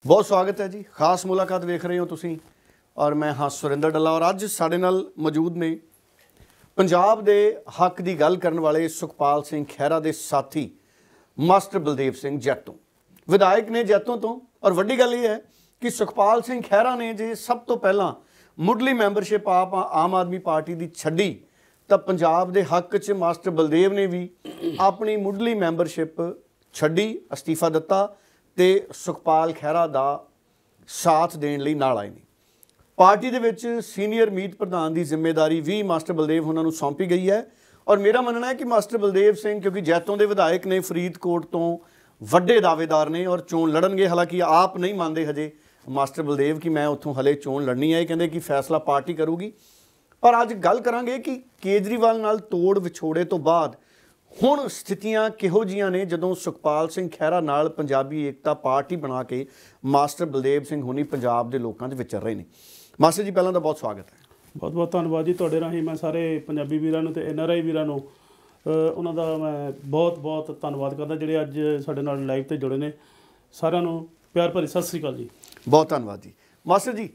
बहुत स्वागत है जी। खास मुलाकात वेख रहे हो तुसी और मैं हाँ सुरिंदर डल्ला और अज साडे नाल मौजूद ने पंजाब दे हक की गल करन वाले सुखपाल सिंह खैरा दे साथी मास्टर बलदेव सिंह जैतों, विधायक ने जैतों तो। और वड्डी गल ये है कि सुखपाल सिंह खैरा ने जे सब तो पहला मुढ़ली मैंबरशिप आप आम आदमी पार्टी की छड्डी तो पंजाब दे हक च मास्टर बलदेव ने भी अपनी मुढ़ली मैंबरशिप छड्डी, अस्तीफा दिता ते सुखपाल खैरा दा साथ देण लई नाल आए ने। पार्टी दे विच सीनियर मीत प्रधान की जिम्मेदारी भी मास्टर बलदेव उन्होंने सौंपी गई है। और मेरा मनना है कि मास्टर बलदेव सिंह क्योंकि जैतों के विधायक ने, फरीदकोट तो वड्डे दावेदार ने और चोण लड़नगे। हालांकि आप नहीं मानते हजे मास्टर बलदेव कि मैं उत्थों हले चोण लड़नी है, कहते कि फैसला पार्टी करूगी। पर अज गल करांगे कि केजरीवाल नाल तोड़ विछोड़े तो बाद हुण स्थितियां किहो जिहियां ने जदों सुखपाल सिंह खैरा नाल पंजाबी एकता पार्टी बना के मास्टर बलदेव सिंह होनी पंजाब के लोगों के विचर रहे हैं। मास्टर जी पहला तो बहुत स्वागत है। बहुत बहुत धन्यवाद जी। तुहाडे राਹੀਂ मैं सारे पंजाबी वीरां नूं ते NRI वीरां नूं उन्हां दा मैं बहुत बहुत धन्नवाद करदा जिहड़े अज साडे नाल लाइव ते जुड़े ने। सारिआं नूं प्यार भरी सत श्री अकाल जी। बहुत धन्नवाद जी। मास्टर जी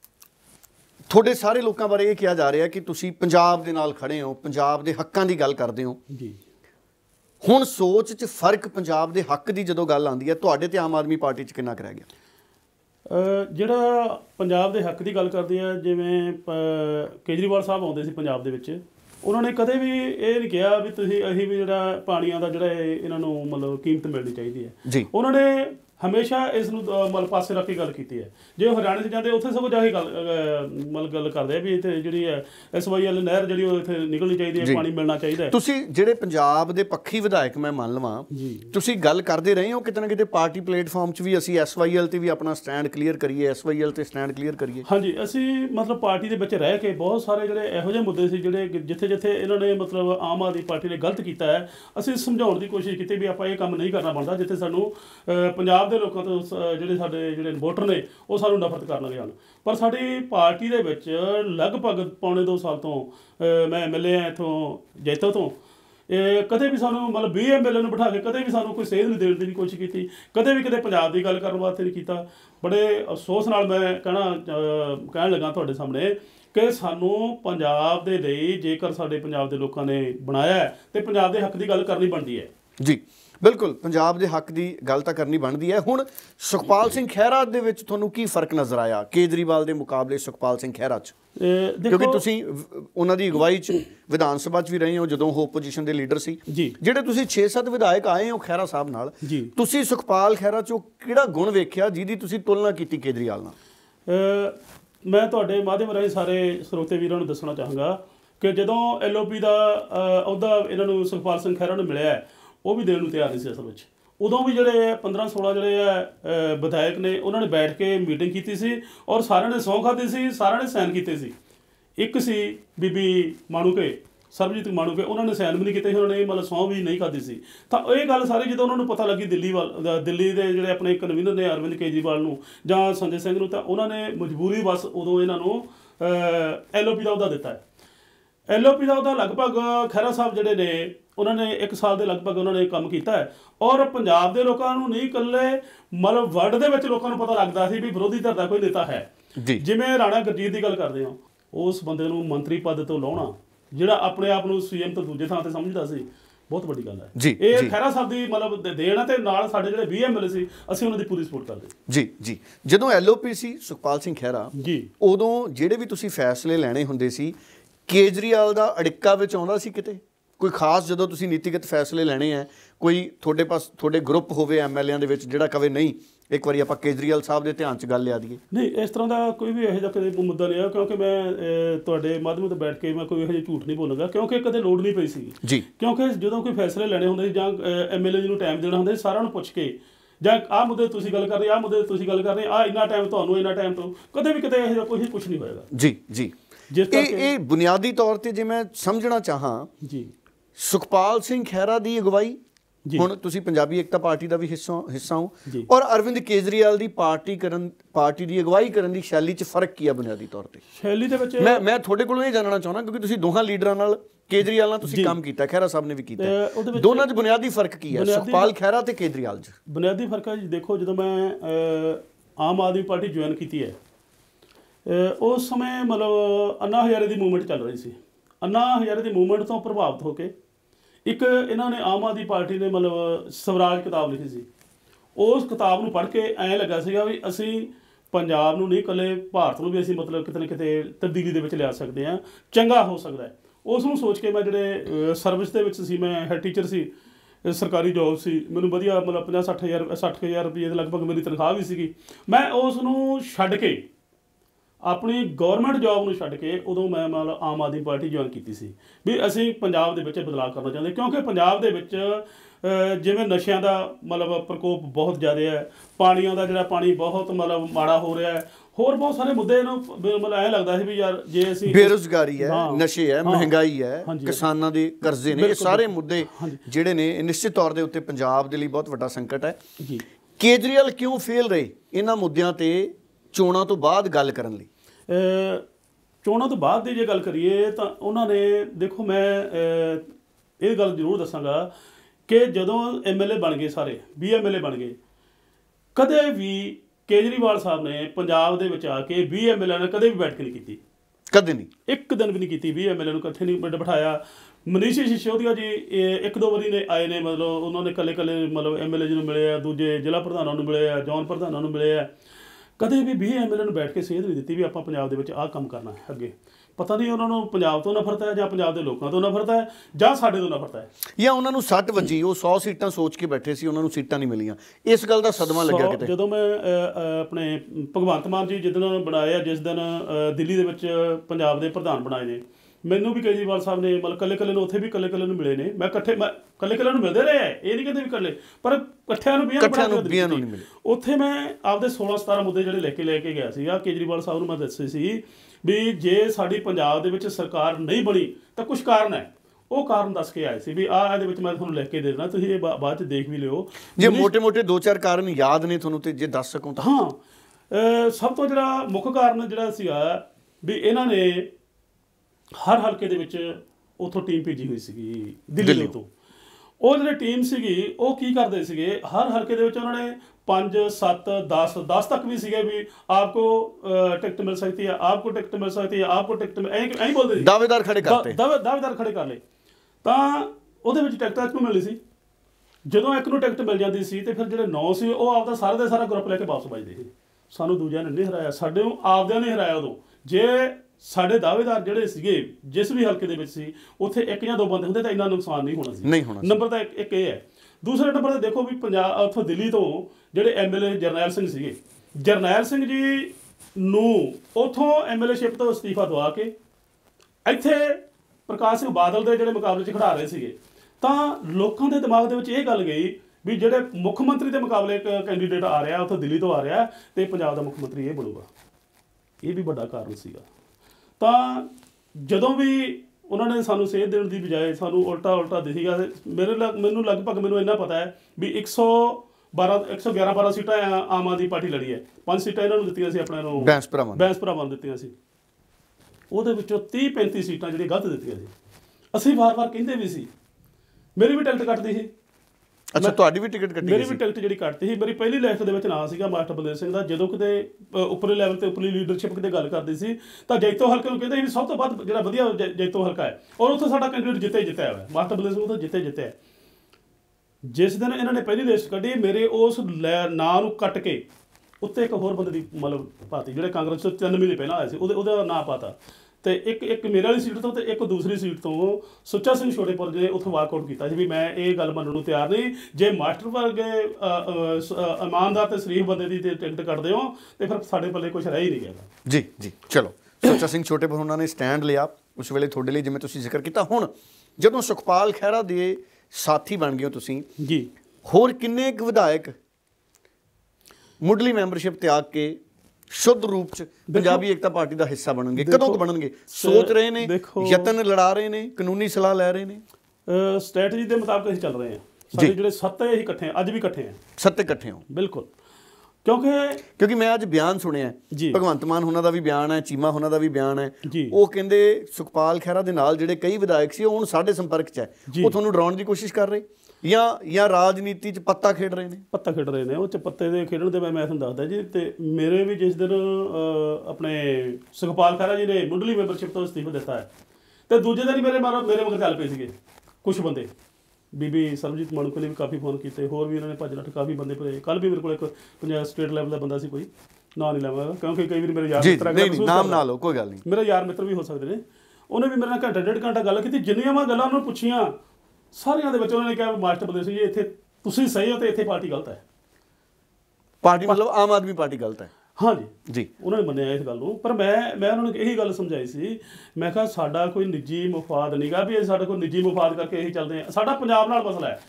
थोड़े सारे लोगों बारे ये कहा जा रहा है कि तुसी पंजाब दे नाल खड़े हो, पंजाब दे हक्कां दी गल करदे हो जी। हुण सोच च फर्क पंजाब दे हक दी जदों गल आंदी है तुहाडे ते आम आदमी पार्टी च किन्ना कर रह गया? ਜਿਹੜਾ ਪੰਜਾਬ ਦੇ ਹੱਕ ਦੀ ਗੱਲ ਕਰਦੇ ਆ, ਜਿਵੇਂ ਕੇਜਰੀਵਾਲ ਸਾਹਿਬ ਆਉਂਦੇ ਸੀ ਪੰਜਾਬ ਦੇ ਵਿੱਚ, ਉਹਨਾਂ ਨੇ ਕਦੇ ਵੀ ਇਹ ਨਹੀਂ ਕਿਹਾ ਵੀ ਤੁਸੀਂ ਅਸੀਂ ਵੀ ਜਿਹੜਾ ਪਾਣੀਆਂ ਦਾ ਜਿਹੜਾ ਇਹਨਾਂ ਨੂੰ ਮਤਲਬ ਕੀਮਤ ਮਿਲਣੀ ਚਾਹੀਦੀ ਹੈ ਜੀ। ਉਹਨਾਂ ਨੇ ਹਮੇਸ਼ਾ ਇਸ ਨੂੰ ਮਤਲਬ ਪਾਸੇ ਰੱਖ ਕੇ ਗੱਲ ਕੀਤੀ ਹੈ। ਜੇ ਉਹ ਹਰਿਆਣੇ 'ਚ ਜਾਂਦੇ ਉੱਥੇ ਸਗੋਂ ਜਾ ਕੇ ਮਤਲਬ ਗੱਲ ਕਰਦੇ ਆ ਵੀ ਇੱਥੇ ਜਿਹੜੀ ਹੈ SYL ਨਹਿਰ ਜਿਹੜੀ ਉਹ ਇੱਥੇ ਨਿਕਲਣੀ ਚਾਹੀਦੀ ਹੈ, ਪਾਣੀ ਮਿਲਣਾ ਚਾਹੀਦਾ ਹੈ। ਤੁਸੀਂ ਜਿਹੜੇ ਪੰਜਾਬ ਦੇ ਪੱਖੀ ਵਿਧਾਇਕ ਮੈਂ ਮੰਨ ਲਵਾਂ, ਤੁਸੀਂ ਗੱਲ ਕਰਦੇ ਰਹੇ ਹੋ ਕਿਤੇ ਨਾ ਕਿਤੇ ਪਾਰਟੀ ਪਲੇਟਫਾਰਮ 'ਚ ਵੀ ਅਸੀਂ SYL ਤੇ ਵੀ ਆਪਣਾ ਸਟੈਂਡ ਕਲੀਅਰ ਕਰੀਏ, SYL ਤੇ ਸਟੈਂਡ ਕਲੀਅਰ ਕਰੀਏ। ਹਾਂਜੀ, ਅਸੀਂ ਮਤਲਬ ਪਾਰਟੀ ਦੇ ਵਿੱਚ ਰਹਿ ਕੇ ਬਹੁਤ ਸਾਰੇ ਜਿਹੜੇ ਇਹੋ ਜਿਹੇ ਮੁੱਦੇ ਸੀ ਜਿਹੜੇ ਜਿੱਥੇ ਜਿੱਥੇ ਇਹਨਾਂ ਨੇ ਮਤਲਬ ਆਮ ਆਦਮੀ ਪਾਰਟੀ ਨੇ ਗਲਤ ਕੀਤਾ ਹੈ, ਅਸੀਂ ਸਮਝਾਉਣ ਦੀ ਕੋਸ਼ਿਸ਼ ਕੀਤੀ ਵੀ ਆਪਾਂ ਇਹ ਕੰਮ ਨਹੀਂ ਕਰਨਾ ਬਣਦਾ। ਜਿੱਥੇ ਸਾਨੂੰ ਪੰਜਾਬ ਦੇ ਲੋਕਾਂ ਤੋਂ ਜਿਹੜੇ ਸਾਡੇ ਜਿਹੜੇ ਵੋਟਰ ਨੇ ਉਹ ਸਾਨੂੰ ਨਫ਼ਰਤ ਕਰਨ ਲੱਗੇ ਹਨ। ਪਰ ਸਾਡੀ ਪਾਰਟੀ ਦੇ ਵਿੱਚ ਲਗਭਗ ਪੌਣੇ 2 ਸਾਲ ਤੋਂ ਮੈਂ MLA ਹਾਂ ਇੱਥੋਂ ਜੈਤੋ ਤੋਂ, ਕਦੇ ਵੀ ਸਾਨੂੰ ਮਤਲਬ 20 MLA ਨੂੰ ਬਿਠਾ ਕੇ ਕਦੇ ਵੀ ਸਾਨੂੰ ਕੋਈ ਸੇਧ ਨਹੀਂ ਦੇਣ ਦੀ ਕੋਸ਼ਿਸ਼ ਕੀਤੀ, ਕਦੇ ਵੀ ਕਿਤੇ ਪੰਜਾਬ ਦੀ ਗੱਲ ਕਰਨ ਵਾਸਤੇ ਨਹੀਂ ਕੀਤਾ। ਬੜੇ ਅਫਸੋਸ ਨਾਲ ਮੈਂ ਕਹਿਣ ਲੱਗਾ ਤੁਹਾਡੇ ਸਾਹਮਣੇ ਕਿ ਸਾਨੂੰ ਪੰਜਾਬ ਦੇ ਲਈ ਜੇਕਰ ਸਾਡੇ ਪੰਜਾਬ ਦੇ ਲੋਕਾਂ ਨੇ ਬਣਾਇਆ ਹੈ ਤੇ ਪੰਜਾਬ ਦੇ ਹੱਕ ਦੀ ਗੱਲ ਕਰਨੀ ਬਣਦੀ ਹੈ। ਜੀ बिल्कुल, पंजाब के हक की गल तो करनी बनती है। हुण सुखपाल सिंह खैरा दे विच तुहानूं की फर्क नज़र आया केजरीवाल के मुकाबले सुखपाल सिंह खैरा च? क्योंकि तुसीं उन्हां दी अगवाई च विधान सभा च भी रहे हो जदों वो ओपोजिशन के लीडर सी, जिहड़े तुसीं 6-7 विधायक आए हो खैरा साहब नाल, तुसीं सुखपाल खैरा चों किहड़ा गुण वेखिया जिहदी तुसीं तुलना कीती केजरीवाल नाल? मैं तुहाडे माध्यम राਹੀਂ सारे ਸਰੋਤੇ ਵੀਰਾਂ ਨੂੰ ਦੱਸਣਾ ਚਾਹਾਂਗਾ कि जदों LOP ਦਾ ਅਹੁਦਾ ਇਹਨਾਂ ਨੂੰ ਸੁਖਪਾਲ ਸਿੰਘ ਖੈਰਾ ਨੂੰ ਮਿਲਿਆ ਉਹ ਵੀ ਦੇਣ ਨੂੰ ਤਿਆਰ ਨਹੀਂ ਸੀ। ਅਸਲ ਵਿੱਚ ਉਦੋਂ ਵੀ ਜਿਹੜੇ 15-16 ਜਿਹੜੇ ਆ ਵਿਧਾਇਕ ਨੇ ਉਹਨਾਂ ਨੇ ਬੈਠ ਕੇ ਮੀਟਿੰਗ ਕੀਤੀ ਸੀ ਔਰ ਸਾਰਿਆਂ ਨੇ ਸਹੁੰ ਖਾਧੀ ਸੀ, ਸਾਰਿਆਂ ਨੇ ਸਾਈਨ ਕੀਤੇ ਸੀ। ਇੱਕ ਸੀ ਬੀਬੀ ਮਾਣੂਕੇ, ਸਰਬਜੀਤ ਮਾਣੂਕੇ, ਉਹਨਾਂ ਨੇ ਸਾਈਨ ਵੀ ਨਹੀਂ ਕੀਤੇ, ਉਹਨਾਂ ਨੇ ਮਤਲਬ ਸਹੁੰ ਵੀ ਨਹੀਂ ਖਾਧੀ ਸੀ। ਤਾਂ ਇਹ ਗੱਲ ਸਾਰੀ ਜਦੋਂ ਉਹਨਾਂ ਨੂੰ ਪਤਾ ਲੱਗੀ ਦਿੱਲੀ ਦੇ ਜਿਹੜੇ ਆਪਣੇ ਕਨਵੀਨਰ ਨੇ ਅਰਵਿੰਦ ਕੇਜਰੀਵਾਲ ਨੂੰ ਜਾਂ ਸੰਜੇ ਸਿੰਘ ਨੂੰ, ਤਾਂ ਉਹਨਾਂ ਨੇ ਮਜਬੂਰੀ ਬਸ ਉਦੋਂ ਇਹਨਾਂ ਨੂੰ LOP ਦਾ ਅਹੁਦਾ ਦਿੱਤਾ ਹੈ। LOP ਦਾ ਅਹੁਦਾ ਲਗਭਗ ਖਹਿਰਾ ਸਾਹਿਬ ਜਿਹੜੇ ਨੇ ਉਹਨਾਂ ਨੇ 1 ਸਾਲ ਦੇ ਲਗਭਗ ਉਹਨਾਂ ਨੇ ਕੰਮ ਕੀਤਾ ਹੈ। ਔਰ ਪੰਜਾਬ ਦੇ ਲੋਕਾਂ ਨੂੰ ਨਹੀਂ ਇਕੱਲੇ ਮਤਲਬ ਵਰਲਡ ਦੇ ਵਿੱਚ ਲੋਕਾਂ ਨੂੰ ਪਤਾ ਲੱਗਦਾ ਸੀ ਵੀ ਵਿਰੋਧੀ ਧਿਰ ਦਾ ਕੋਈ ਨੇਤਾ ਹੈ। ਜਿਵੇਂ ਰਾਣਾ ਗੁਰਜੀਤ ਦੀ ਗੱਲ ਕਰਦੇ ਹਾਂ, ਉਸ ਬੰਦੇ ਨੂੰ ਮੰਤਰੀ ਪਦ ਤੋਂ ਲਾਉਣਾ, ਜਿਹੜਾ ਆਪਣੇ ਆਪ ਨੂੰ CM ਤੋਂ ਦੂਜੇ ਥਾਂ ਤੇ ਸਮਝਦਾ ਸੀ, ਬਹੁਤ ਵੱਡੀ ਗੱਲ ਹੈ। ਇਹ ਖਹਿਰਾ ਸਾਹਿਬ ਦੀ ਮਤਲਬ ਦੇਣ ਹੈ ਤੇ ਨਾਲ ਸਾਡੇ ਜਿਹੜੇ 20 MLA ਸੀ ਅਸੀਂ ਉਹਨਾਂ ਦੀ ਪੂਰੀ ਸਪੋਰਟ ਕਰਦੇ। ਜੀ ਜੀ। ਜਦੋਂ LOP ਸੀ ਸੁਖਪਾਲ ਸਿੰਘ ਖੈਰਾ ਜੀ, ਉਦੋਂ ਜਿਹੜੇ ਵੀ ਤੁਸੀਂ ਫੈਸਲੇ ਲੈਣੇ ਹੁੰਦੇ ਸੀ केजरीवाल ਦਾ ਅੜਿੱਕਾ ਵਿੱਚ ਆਉਂਦਾ ਸੀ ਕਿਤੇ ਕੋਈ ਖਾਸ? ਜਦੋਂ ਤੁਸੀਂ ਨੀਤੀਗਤ ਫੈਸਲੇ ਲੈਣੇ ਹੈ ਕੋਈ ਤੁਹਾਡੇ ਪਾਸ ਤੁਹਾਡੇ ਗਰੁੱਪ ਹੋਵੇ MLA ਦੇ ਵਿੱਚ ਜਿਹੜਾ ਕਵੇ ਨਹੀਂ ਇੱਕ ਵਾਰੀ ਆਪਾਂ ਕੇਜਰੀਵਾਲ ਸਾਹਿਬ ਦੇ ਧਿਆਨ 'ਚ ਗੱਲ ਲਿਆ ਦਈਏ? ਨਹੀਂ, ਇਸ ਤਰ੍ਹਾਂ ਦਾ ਕੋਈ ਵੀ ਇਹੋ ਜਿਹਾ ਕਦੇ ਮੁੱਦਾ ਨਹੀਂ ਆ, ਕਿਉਂਕਿ ਮੈਂ ਤੁਹਾਡੇ ਮਾਧਿਅਮ ਤੋਂ ਬੈਠ ਕੇ ਮੈਂ ਕੋਈ ਇਹੋ ਜਿਹੀ ਝੂਠ ਨਹੀਂ ਬੋਲਾਂਗਾ, ਕਿਉਂਕਿ ਕਦੇ ਲੋੜ ਨਹੀਂ ਪਈ ਸੀ ਜੀ। ਕਿਉਂਕਿ ਜਦੋਂ ਕੋਈ ਫੈਸਲੇ ਲੈਣੇ ਹੁੰਦੇ ਸੀ ਜਾਂ MLA ਜੀ ਨੂੰ ਟਾਈਮ ਦੇਣਾ ਹੁੰਦਾ ਸੀ, ਸਾਰਿਆਂ ਨੂੰ ਪੁੱਛ ਕੇ ਜਾਂ ਆਹ ਮੁੱਦੇ ਤੁਸੀਂ ਗੱਲ ਕਰ ਰਹੇ, ਆਹ ਮੁੱਦੇ ਤੁਸੀਂ ਗੱਲ ਕਰ ਰਹੇ, ਆਹ ਇੰਨਾ ਟਾਈਮ ਤੁਹਾਨੂੰ, ਇੰਨਾ ਟਾਈਮ ਤੋਂ, ਕਦੇ ਵੀ ਕਿਤੇ ਇਹੋ ਜਿਹਾ ਕੁਛ ਨਹੀਂ ਹੋਏਗਾ। ਜੀ ਜੀ। ਇਹ ਬੁਨਿਆਦੀ ਤੌਰ ਤੇ ਜੇ ਮੈਂ ਸਮਝਣਾ ਚਾਹਾਂ ਜੀ, ਸੁਖਪਾਲ ਸਿੰਘ ਖੈਰਾ ਦੀ ਅਗਵਾਈ ਹੁਣ ਤੁਸੀਂ ਪੰਜਾਬੀ ਏਕਤਾ ਪਾਰਟੀ ਦਾ ਵੀ ਹਿੱਸਾ ਹੋ ਔਰ ਅਰਵਿੰਦ ਕੇਜਰੀਵਾਲ ਦੀ ਪਾਰਟੀ ਦੀ ਅਗਵਾਈ ਕਰਨ ਦੀ ਸ਼ੈਲੀ 'ਚ ਫਰਕ ਕੀ ਆ ਬੁਨਿਆਦੀ ਤੌਰ ਤੇ? ਸ਼ੈਲੀ ਦੇ ਵਿੱਚ ਮੈਂ ਤੁਹਾਡੇ ਕੋਲੋਂ ਇਹ ਜਾਣਨਾ ਚਾਹੁੰਦਾ ਕਿਉਂਕਿ ਤੁਸੀਂ ਦੋਹਾਂ ਲੀਡਰਾਂ ਨਾਲ केजरीवाल ਨਾਲ ਤੁਸੀਂ ਕੰਮ ਕੀਤਾ, ਖਹਿਰਾ ਸਾਹਿਬ ਨੇ ਵੀ ਕੀਤਾ, ਦੋਨਾਂ 'ਚ ਬੁਨਿਆਦੀ ਫਰਕ ਕੀ ਹੈ ਸੁਖਪਾਲ ਖਹਿਰਾ ਤੇ ਕੇਜਰੀਵਾਲ 'ਚ? ਬੁਨਿਆਦੀ ਫਰਕ ਹੈ ਜੀ, ਦੇਖੋ ਜਦੋਂ ਮੈਂ ਆਮ ਆਦਮੀ ਪਾਰਟੀ ਜੁਆਇਨ ਕੀਤੀ ਹੈ, ਉਸ ਸਮੇਂ ਮਤਲਬ ਅੰਨਾ ਹਜ਼ਾਰੇ ਦੀ ਮੂਵਮੈਂਟ ਚੱਲ ਰਹੀ ਸੀ। ਅੰਨਾ ਹਜ਼ਾਰੇ ਦੀ ਮੂਵਮੈਂਟ ਤੋਂ ਪ੍ਰਭਾਵਿਤ ਹੋ ਕੇ ਇੱਕ ਇਹਨਾਂ ਨੇ ਆਮ ਆਦਮੀ ਪਾਰਟੀ ਨੇ ਮਤਲਬ ਸਵਰਾਜ ਕਿਤਾਬ ਲਿਖੀ ਸੀ। ਉਸ ਕਿਤਾਬ ਨੂੰ ਪੜ੍ਹ ਕੇ ਐਂ ਲੱਗਾ ਸੀਗਾ ਵੀ ਅਸੀਂ ਪੰਜਾਬ ਨੂੰ ਨਹੀਂ, ਇਕੱਲੇ ਭਾਰਤ ਨੂੰ ਵੀ ਅਸੀਂ ਮਤਲਬ ਕਿਤੇ ਨਾ ਕਿਤੇ ਤਬਦੀਲੀ ਦੇ ਵਿੱਚ ਲਿਆ ਸਕਦੇ ਹਾਂ, ਚੰਗਾ ਹੋ ਸਕਦਾ ਹੈ। ਉਸ ਨੂੰ ਸੋਚ ਕੇ ਮੈਂ ਜਿਹੜੇ ਸਰਵਿਸ ਦੇ ਵਿੱਚ ਸੀ, ਮੈਂ ਹੈਡ ਟੀਚਰ ਸੀ, ਸਰਕਾਰੀ ਜੋਬ ਸੀ, ਮੈਨੂੰ ਵਧੀਆ ਮਤਲਬ 50-60 ਹਜ਼ਾਰ ਰੁਪਏ ਦੇ ਲਗਭਗ ਮੇਰੀ ਤਨਖਾਹ ਵੀ ਸੀਗੀ। ਮੈਂ ਉਸ ਨੂੰ ਛੱਡ ਕੇ ਆਪਣੀ ਗੌਰਮੈਂਟ ਜੋਬ ਨੂੰ ਛੱਡ ਕੇ ਉਦੋਂ ਮੈਂ ਮਤਲਬ ਆਮ ਆਦਮੀ ਪਾਰਟੀ ਜੁਆਇਨ ਕੀਤੀ ਸੀ ਵੀ ਅਸੀਂ ਪੰਜਾਬ ਦੇ ਵਿੱਚ ਬਦਲਾਅ ਕਰਨਾ ਚਾਹੁੰਦੇ, ਕਿਉਂਕਿ ਪੰਜਾਬ ਦੇ ਵਿੱਚ ਜਿਵੇਂ ਨਸ਼ਿਆਂ ਦਾ ਮਤਲਬ ਪ੍ਰਕੋਪ ਬਹੁਤ ਜ਼ਿਆਦਾ ਹੈ, ਪਾਣੀਆਂ ਦਾ ਜਿਹੜਾ ਪਾਣੀ ਬਹੁਤ ਮਤਲਬ ਮਾੜਾ ਹੋ ਰਿਹਾ ਹੈ, ਹੋਰ ਬਹੁਤ ਸਾਰੇ ਮੁੱਦੇ ਨੂੰ ਮਤਲਬ ਐਂ ਲੱਗਦਾ ਸੀ ਵੀ ਯਾਰ ਜੇ ਅਸੀਂ ਬੇਰੁਜ਼ਗਾਰੀ ਹੈ, ਨਸ਼ੇ ਹੈ, ਮਹਿੰਗਾਈ ਹੈ, ਕਿਸਾਨਾਂ ਦੇ ਕਰਜ਼ੇ ਨੇ, ਇਹ ਸਾਰੇ ਮੁੱਦੇ ਜਿਹੜੇ ਨੇ ਨਿਸ਼ਚਿਤ ਤੌਰ ਦੇ ਉੱਤੇ ਪੰਜਾਬ ਦੇ ਲਈ ਬਹੁਤ ਵੱਡਾ ਸੰਕਟ ਹੈ। ਜੀ ਕੇਜਰੀਵਾਲ ਕਿਉਂ ਫੇਲ ਰਹੇ ਇਹਨਾਂ ਮੁੱਦਿਆਂ ਤੇ ਚੋਣਾਂ ਤੋਂ ਬਾਅਦ ਗੱਲ ਕਰਨ ਲਈ? ਚੋਣਾਂ ਤੋਂ ਬਾਅਦ ਦੀ ਜੇ ਗੱਲ ਕਰੀਏ ਤਾਂ ਉਹਨਾਂ ਨੇ ਦੇਖੋ, ਮੈਂ ਇਹ ਗੱਲ ਜ਼ਰੂਰ ਦੱਸਾਂਗਾ ਕਿ ਜਦੋਂ MLA ਬਣ ਗਏ, ਸਾਰੇ 20 MLA ਬਣ ਗਏ, ਕਦੇ ਵੀ ਕੇਜਰੀਵਾਲ ਸਾਹਿਬ ਨੇ ਪੰਜਾਬ ਦੇ ਵਿੱਚ ਆ ਕੇ 20 MLA ਨੇ ਕਦੇ ਵੀ ਬੈਠਕ ਨਹੀਂ ਕੀਤੀ, ਕਦੇ ਨਹੀਂ, ਇੱਕ ਦਿਨ ਵੀ ਨਹੀਂ ਕੀਤੀ। 20 MLA ਨੂੰ ਇਕੱਠੇ ਨਹੀਂ ਬਿਠਾਇਆ। ਮਨੀਸ਼ ਸਿਸੋਦੀਆ ਜੀ 1-2 ਵਾਰੀ ਨੇ ਆਏ ਨੇ, ਮਤਲਬ ਉਹਨਾਂ ਨੇ ਇਕੱਲੇ ਮਤਲਬ MLA ਜੀ ਨੂੰ ਮਿਲੇ ਆ, ਦੂਜੇ ਜ਼ਿਲ੍ਹਾ ਪ੍ਰਧਾਨਾਂ ਨੂੰ ਮਿਲੇ ਆ, ਜ਼ੋਨ ਪ੍ਰਧਾਨਾਂ ਨੂੰ ਮਿਲੇ ਆ, ਕਦੇ ਵੀ 20 MLA ਨੂੰ ਬੈਠ ਕੇ ਸੇਧ ਨਹੀਂ ਦਿੱਤੀ ਵੀ ਆਪਾਂ ਪੰਜਾਬ ਦੇ ਵਿੱਚ ਆਹ ਕੰਮ ਕਰਨਾ ਹੈ ਅੱਗੇ। ਪਤਾ ਨਹੀਂ ਉਹਨਾਂ ਨੂੰ ਪੰਜਾਬ ਤੋਂ ਨਫ਼ਰਤ ਹੈ ਜਾਂ ਪੰਜਾਬ ਦੇ ਲੋਕਾਂ ਤੋਂ ਨਫ਼ਰਤ ਹੈ ਜਾਂ ਸਾਡੇ ਤੋਂ ਨਫ਼ਰਤ ਹੈ, ਜਾਂ ਉਹਨਾਂ ਨੂੰ 60 ਵੱਜੀ, ਉਹ 100 ਸੀਟਾਂ ਸੋਚ ਕੇ ਬੈਠੇ ਸੀ, ਉਹਨਾਂ ਨੂੰ ਸੀਟਾਂ ਨਹੀਂ ਮਿਲੀਆਂ, ਇਸ ਗੱਲ ਦਾ ਸਦਮਾ ਲੱਗਿਆ ਕਿਤੇ। ਜਦੋਂ ਮੈਂ ਆਪਣੇ ਭਗਵੰਤ ਮਾਨ ਜੀ ਜਿੱਦਣ ਬਣਾਏ ਆ, ਜਿਸ ਦਿਨ ਦਿੱਲੀ ਦੇ ਵਿੱਚ ਪੰਜਾਬ ਦੇ ਪ੍ਰਧਾਨ ਬਣਾਏ ਨੇ, ਮੈਨੂੰ ਵੀ ਕੇਜਰੀਵਾਲ ਸਾਹਿਬ ਨੇ ਮਤਲਬ ਇਕੱਲੇ ਨੂੰ ਉੱਥੇ ਵੀ ਇਕੱਲੇ ਨੂੰ ਮਿਲੇ ਨੇ। ਮੈਂ ਇਕੱਲੇ ਨੂੰ ਮਿਲਦੇ ਰਹੇ, ਇਹ ਨਹੀਂ ਕਹਿੰਦੇ ਵੀ ਇਕੱਲੇ, ਪਰ ਇਕੱਠਿਆਂ ਨੂੰ 20 ਨੂੰ ਨਹੀਂ ਮਿਲੇ। ਉੱਥੇ ਮੈਂ ਆਪਦੇ 16-17 ਮੁੱਦੇ ਜਿਹੜੇ ਲੈ ਕੇ ਗਿਆ ਸੀਗਾ, ਕੇਜਰੀਵਾਲ ਸਾਹਿਬ ਨੂੰ ਮੈਂ ਦੱਸੇ ਸੀ ਵੀ ਜੇ ਸਾਡੀ ਪੰਜਾਬ ਦੇ ਵਿੱਚ ਸਰਕਾਰ ਨਹੀਂ ਬਣੀ ਤਾਂ ਕੁਛ ਕਾਰਨ ਹੈ, ਉਹ ਕਾਰਨ ਦੱਸ ਕੇ ਆਏ ਸੀ ਵੀ ਆਹ ਇਹਦੇ ਵਿੱਚ ਮੈਂ ਤੁਹਾਨੂੰ ਲਿਖ ਕੇ ਦੇ ਦੇਣਾ, ਤੁਸੀਂ ਇਹ ਬਾਅਦ 'ਚ ਦੇਖ ਵੀ ਲਿਓ। ਜੇ ਮੋਟੇ-ਮੋਟੇ 2-4 ਕਾਰਨ ਯਾਦ ਨੇ ਤੁਹਾਨੂੰ ਤੇ ਜੇ ਦੱਸ ਸਕੋ ਤਾਂ? ਹਾਂ, ਸਭ ਤੋਂ ਜਿਹੜਾ ਮੁੱਖ ਕਾਰਨ ਜਿਹੜਾ ਸੀਗਾ ਵੀ ਇਹਨਾਂ ਨੇ ਹਰ ਹਲਕੇ ਦੇ ਵਿੱਚ ਉੱਥੋਂ ਟੀਮ ਭੇਜੀ ਹੋਈ ਸੀਗੀ ਦਿੱਲੀ ਤੋਂ। ਉਹ ਜਿਹੜੀ ਟੀਮ ਸੀਗੀ ਉਹ ਕੀ ਕਰਦੇ ਸੀਗੇ, ਹਰ ਹਲਕੇ ਦੇ ਵਿੱਚ ਉਹਨਾਂ ਨੇ 5, 7, 10 ਤੱਕ ਵੀ ਸੀਗੇ ਵੀ ਆਪਕੋ ਟਿਕਟ ਮਿਲ ਸਕਦੀ ਹੈ, ਆਪਕੋ ਟਿਕਟ ਮਿਲ ਸਕਦੀ ਹੈ, ਆਪਕੋ ਟਿਕਟ ਐਂ ਬੋਲਦੇ ਸੀ, ਦਾਅਵੇਦਾਰ ਖੜੇ ਕਰਤੇ, ਦਾਅਵੇਦਾਰ ਖੜੇ ਕਰ ਲਏ। ਤਾਂ ਉਹਦੇ ਵਿੱਚ ਟਿਕਟਾਂ ਇੱਕ ਨੂੰ ਮਿਲਦੀ ਸੀ। ਜਦੋਂ ਇੱਕ ਨੂੰ ਟਿਕਟ ਮਿਲ ਜਾਂਦੀ ਸੀ ਤੇ ਫਿਰ ਜਿਹੜੇ 9 ਸੀ ਉਹ ਆਪਦਾ ਸਾਰਾ ਦਾ ਸਾਰਾ ਗਰੁੱਪ ਲੈ ਕੇ ਵਾਪਸ ਵੱਜਦੇ ਸੀ। ਸਾਨੂੰ ਦੂਜਿਆਂ ਨੇ ਨਹੀਂ ਹਰਾਇਆ, ਸਾਡੇ ਨੂੰ ਆਪਦਿਆਂ ਨੇ ਹਰਾਇਆ। ਉਦੋਂ ਜੇ ਸਾਡੇ ਦਾਅਵੇਦਾਰ ਜਿਹੜੇ ਸੀਗੇ ਜਿਸ ਵੀ ਹਲਕੇ ਦੇ ਵਿੱਚ ਸੀ, ਉੱਥੇ 1 ਜਾਂ 2 ਬੰਦੇ ਹੁੰਦੇ ਤਾਂ ਇੰਨਾ ਨੁਕਸਾਨ ਨਹੀਂ ਹੋਣਾ ਸੀ। ਨੰਬਰ ਤਾਂ ਇੱਕ ਇਹ ਹੈ। ਦੂਸਰੇ ਨੰਬਰ 'ਤੇ ਦੇਖੋ ਵੀ ਪੰਜਾਬ ਉੱਥੋਂ ਦਿੱਲੀ ਤੋਂ ਜਿਹੜੇ MLA ਜਰਨੈਲ ਸਿੰਘ ਸੀਗੇ, ਜਰਨੈਲ ਸਿੰਘ ਜੀ ਨੂੰ ਉੱਥੋਂ MLA-ਸ਼ਿਪ ਤੋਂ ਅਸਤੀਫਾ ਦਵਾ ਕੇ ਇੱਥੇ ਪ੍ਰਕਾਸ਼ ਸਿੰਘ ਬਾਦਲ ਦੇ ਜਿਹੜੇ ਮੁਕਾਬਲੇ 'ਚ ਖੜਾ ਰਹੇ ਸੀਗੇ, ਤਾਂ ਲੋਕਾਂ ਦੇ ਦਿਮਾਗ ਦੇ ਵਿੱਚ ਇਹ ਗੱਲ ਗਈ ਵੀ ਜਿਹੜੇ ਮੁੱਖ ਮੰਤਰੀ ਦੇ ਮੁਕਾਬਲੇ ਇੱਕ ਕੈਂਡੀਡੇਟ ਆ ਰਿਹਾ ਉੱਥੋਂ ਦਿੱਲੀ ਤੋਂ ਆ ਰਿਹਾ ਅਤੇ ਪੰਜਾਬ ਦਾ ਮੁੱਖ ਮੰਤਰੀ ਇਹ ਬਣੂਗਾ। ਇਹ ਵੀ ਵੱਡਾ ਕਾਰਨ ਸੀਗਾ। ਤਾਂ ਜਦੋਂ ਵੀ ਉਹਨਾਂ ਨੇ ਸਾਨੂੰ ਸੇਧ ਦੇਣ ਦੀ ਬਜਾਏ ਸਾਨੂੰ ਉਲਟਾ ਦਿਖੇਗਾ। ਮੈਨੂੰ ਲਗਭਗ ਮੈਨੂੰ ਇੰਨਾ ਪਤਾ ਹੈ ਵੀ 111-12 ਸੀਟਾਂ ਆਮ ਆਦਮੀ ਪਾਰਟੀ ਲੜੀ ਹੈ, 5 ਸੀਟਾਂ ਇਹਨਾਂ ਨੂੰ ਦਿੱਤੀਆਂ ਸੀ, ਆਪਣੇ ਨੂੰ ਬੈਂਸ ਭਰਾਵਾਂ ਨੂੰ ਦਿੱਤੀਆਂ ਸੀ। ਉਹਦੇ ਵਿੱਚੋਂ 30-35 ਸੀਟਾਂ ਜਿਹੜੀਆਂ ਗਲਤ ਦਿੱਤੀਆਂ ਸੀ। ਅਸੀਂ ਵਾਰ-ਵਾਰ ਕਹਿੰਦੇ ਵੀ ਸੀ, ਮੇਰੀ ਵੀ ਟਿਕਟ ਕੱਟਦੀ ਸੀ। ਅੱਛਾ, ਤੁਹਾਡੀ ਵੀ ਟਿਕਟ ਕੱਟੀ? ਮੇਰੀ ਵੀ ਟਿਕਟ ਜਿਹੜੀ ਕੱਟਦੀ ਸੀ। ਮੇਰੀ ਪਹਿਲੀ ਲਿਸਟ ਦੇ ਵਿੱਚ ਨਾਂ ਸੀਗਾ ਮਾਸਟਰ ਬਲਦੇਵ ਸਿੰਘ ਦਾ। ਜਦੋਂ ਕਿਤੇ ਉੱਪਰਲੇ ਲੈਵਲ ਤੇ ਉੱਪਰਲੀ ਲੀਡਰਸ਼ਿਪ ਕਿਤੇ ਗੱਲ ਕਰਦੀ ਸੀ ਤਾਂ ਜੈਤੋ ਹਲਕੇ ਨੂੰ ਕਹਿੰਦੇ ਸੀ ਸਭ ਤੋਂ ਵੱਧ ਜਿਹੜਾ ਵਧੀਆ ਜੈਤੋ ਹਲਕਾ ਹੈ, ਔਰ ਉੱਥੋਂ ਸਾਡਾ ਕੈਂਡੀਡੇਟ ਜਿੱਤਿਆ ਹੋਇਆ ਮਾਸਟਰ ਬਲਦੇਵ ਸਿੰਘ, ਉੱਥੋਂ ਜਿੱਤਿਆ। ਜਿਸ ਦਿਨ ਇਹਨਾਂ ਨੇ ਪਹਿਲੀ ਲਿਸਟ ਕੱਢੀ, ਮੇਰੇ ਉਸ ਨਾਂ ਨੂੰ ਕੱਟ ਕੇ ਉੱਤੇ ਇੱਕ ਹੋਰ ਬੰਦੇ ਦੀ ਮਤਲਬ ਪਾਤੀ, ਜਿਹੜੇ ਕਾਂਗਰਸ ਤੋਂ 3 ਮਹੀਨੇ ਪਹਿਲਾਂ ਆਏ ਸੀ, ਉਹਦਾ ਨਾਂ ਪਾਤਾ। ਤੇ ਇੱਕ ਮੇਰੇ ਵਾਲੀ ਸੀਟ ਤੋਂ ਤੇ ਇੱਕ ਦੂਸਰੀ ਸੀਟ ਤੋਂ ਸੁੱਚਾ ਸਿੰਘ ਛੋਟੇਪੁਰ ਨੇ ਉੱਥੋਂ ਵਾਕਆਊਟ ਕੀਤਾ ਸੀ ਵੀ ਮੈਂ ਇਹ ਗੱਲ ਮੰਨਣ ਨੂੰ ਤਿਆਰ ਨਹੀਂ। ਜੇ ਮਾਸਟਰ ਵਰਗੇ ਇਮਾਨਦਾਰ ਤੇ ਸ਼ਰੀਫ ਬੰਦੇ ਦੀ ਟਿਕਟ ਕੱਟਦੇ ਹੋ ਤੇ ਫਿਰ ਸਾਡੇ ਪੱਲੇ ਕੁਛ ਰਹਿ ਹੀ ਨਹੀਂ ਗਿਆ। ਜੀ ਚਲੋ, ਸੁੱਚਾ ਸਿੰਘ ਛੋਟੇਪੁਰ ਉਹਨਾਂ ਨੇ ਸਟੈਂਡ ਲਿਆ ਉਸ ਵੇਲੇ ਤੁਹਾਡੇ ਲਈ, ਜਿਵੇਂ ਤੁਸੀਂ ਜ਼ਿਕਰ ਕੀਤਾ। ਹੁਣ ਜਦੋਂ ਸੁਖਪਾਲ ਖਹਿਰਾ ਦੇ ਸਾਥੀ ਬਣ ਗਏ ਹੋ ਤੁਸੀਂ ਜੀ, ਹੋਰ ਕਿੰਨੇ ਕੁ ਵਿਧਾਇਕ ਮੁੱਢਲੀ ਮੈਂਬਰਸ਼ਿਪ ਤਿਆਗ ਕੇ ਸ਼ੁੱਧ ਰੂਪ 'ਚ ਪੰਜਾਬੀ ਏਕਤਾ ਪਾਰਟੀ ਦਾ ਹਿੱਸਾ ਬਣਨਗੇ? ਕਦੋਂ ਕੁ ਬਣਨਗੇ? ਸੋਚ ਰਹੇ ਨੇ, ਯਤਨ ਲੜਾ ਰਹੇ ਨੇ, ਕਾਨੂੰਨੀ ਸਲਾਹ ਲੈ ਰਹੇ ਨੇ? ਸਟ੍ਰੈਟਜੀ ਦੇ ਮੁਤਾਬਕ ਅਸੀਂ ਚੱਲ ਰਹੇ ਹਾਂ। ਸਾਡੇ ਜਿਹੜੇ 7 ਅਸੀਂ ਇਕੱਠੇ ਹਾਂ, ਅੱਜ ਵੀ ਇਕੱਠੇ ਹਾਂ। 7 ਇਕੱਠੇ ਹੋ? ਬਿਲਕੁਲ। ਕਿਉਂਕਿ ਮੈਂ ਅੱਜ ਬਿਆਨ ਸੁਣਿਆ, ਭਗਵੰਤ ਮਾਨ ਉਹਨਾਂ ਦਾ ਵੀ ਬਿਆਨ ਹੈ, ਚੀਮਾ ਉਹਨਾਂ ਦਾ ਵੀ ਬਿਆਨ ਹੈ। ਉਹ ਕਹਿੰਦੇ ਸੁਖਪਾਲ ਖਹਿਰਾ ਦੇ ਨਾਲ ਜਿਹੜੇ ਕਈ ਵਿਧਾਇਕ ਸੀ ਉਹ ਹੁਣ ਸਾਡੇ ਸੰਪਰਕ 'ਚ ਹੈ, ਉਹ ਤੁਹਾਨੂੰ ਡਰਾਉਣ ਦੀ ਕੋਸ਼ਿਸ਼ ਕਰ ਰਹੇ। ਜਾਂ ਰਾਜਨੀਤੀ 'ਚ ਪੱਤਾ ਖੇਡ ਰਹੇ ਨੇ? ਪੱਤਾ ਖੇਡ ਰਹੇ ਨੇ। ਉਹ 'ਚ ਪੱਤੇ ਦੇ ਖੇਡਣ ਦੇ ਮੈਂ ਤੁਹਾਨੂੰ ਦੱਸਦਾ ਜੀ। ਤੇ ਮੇਰੇ ਵੀ ਜਿਸ ਦਿਨ ਆਪਣੇ ਸੁਖਪਾਲ ਖਹਿਰਾ ਜੀ ਨੇ ਮੁੱਢਲੀ ਮੈਂਬਰਸ਼ਿਪ ਤੋਂ ਅਸਤੀਫਾ ਦਿੱਤਾ ਹੈ, ਤੇ ਦੂਜੇ ਦਿਨ ਹੀ ਮੇਰੇ ਮਗਰ ਚੱਲ ਪਏ ਸੀਗੇ ਕੁਛ ਬੰਦੇ। ਬੀਬੀ ਸਰਬਜੀਤ ਮਾਣੂਕੇ ਨੇ ਵੀ ਕਾਫੀ ਫੋਨ ਕੀਤੇ, ਹੋਰ ਵੀ ਇਹਨਾਂ ਨੇ ਭੱਜ ਨੱਠ ਕਾਫੀ ਬੰਦੇ ਭਰੇ। ਕੱਲ੍ਹ ਵੀ ਮੇਰੇ ਕੋਲ ਇੱਕ ਪੰਜਾਬ ਸਟੇਟ ਲੈਵਲ ਦਾ ਬੰਦਾ ਸੀ, ਕੋਈ ਨਾਂ ਨਹੀਂ ਲਵਾਂਗਾ ਕਿਉਂਕਿ ਕਈ ਵਾਰੀ ਮੇਰੇ ਯਾਰ ਮਿੱਤਰ ਨਾਮ ਨਾ ਲਓ, ਕੋਈ ਗੱਲ ਨਹੀਂ, ਮੇਰੇ ਯਾਰ ਮਿੱਤਰ ਵੀ ਹੋ ਸਕਦੇ ਨੇ। ਉਹਨੇ ਵੀ ਮੇਰੇ ਨਾਲ ਘੰਟਾ ਡੇਢ ਘੰਟਾ ਗੱਲ ਕੀਤੀ। ਜਿੰਨੀਆਂ ਮੈਂ ਗੱਲਾਂ ਉਹਨੂੰ ਪੁੱਛੀਆਂ ਸਾਰਿਆਂ ਦੇ ਵਿੱਚ ਉਹਨਾਂ ਨੇ ਕਿਹਾ ਮਾਸਟਰ ਬਲਦੇਵ ਸਿੰਘ ਜੀ ਇੱਥੇ ਤੁਸੀਂ ਸਹੀ ਹੋ ਤੇ ਇੱਥੇ ਪਾਰਟੀ ਗਲਤ ਹੈ। ਪਾਰਟੀ ਮਤਲਬ ਆਮ ਆਦਮੀ ਪਾਰਟੀ ਗਲਤ ਹੈ? ਹਾਂਜੀ ਜੀ, ਉਹਨਾਂ ਨੇ ਮੰਨਿਆ ਇਸ ਗੱਲ ਨੂੰ। ਪਰ ਮੈਂ ਉਹਨਾਂ ਨੂੰ ਇਹੀ ਗੱਲ ਸਮਝਾਈ ਸੀ, ਮੈਂ ਕਿਹਾ ਸਾਡਾ ਕੋਈ ਨਿੱਜੀ ਮੁਫਾਦ ਨਹੀਂਗਾ ਵੀ ਇਹ ਸਾਡਾ ਕੋਈ ਨਿੱਜੀ ਮੁਫਾਦ ਕਰਕੇ ਇਹੀ ਚੱਲਦੇ ਆ। ਸਾਡਾ ਪੰਜਾਬ ਨਾਲ ਮਸਲਾ ਹੈ।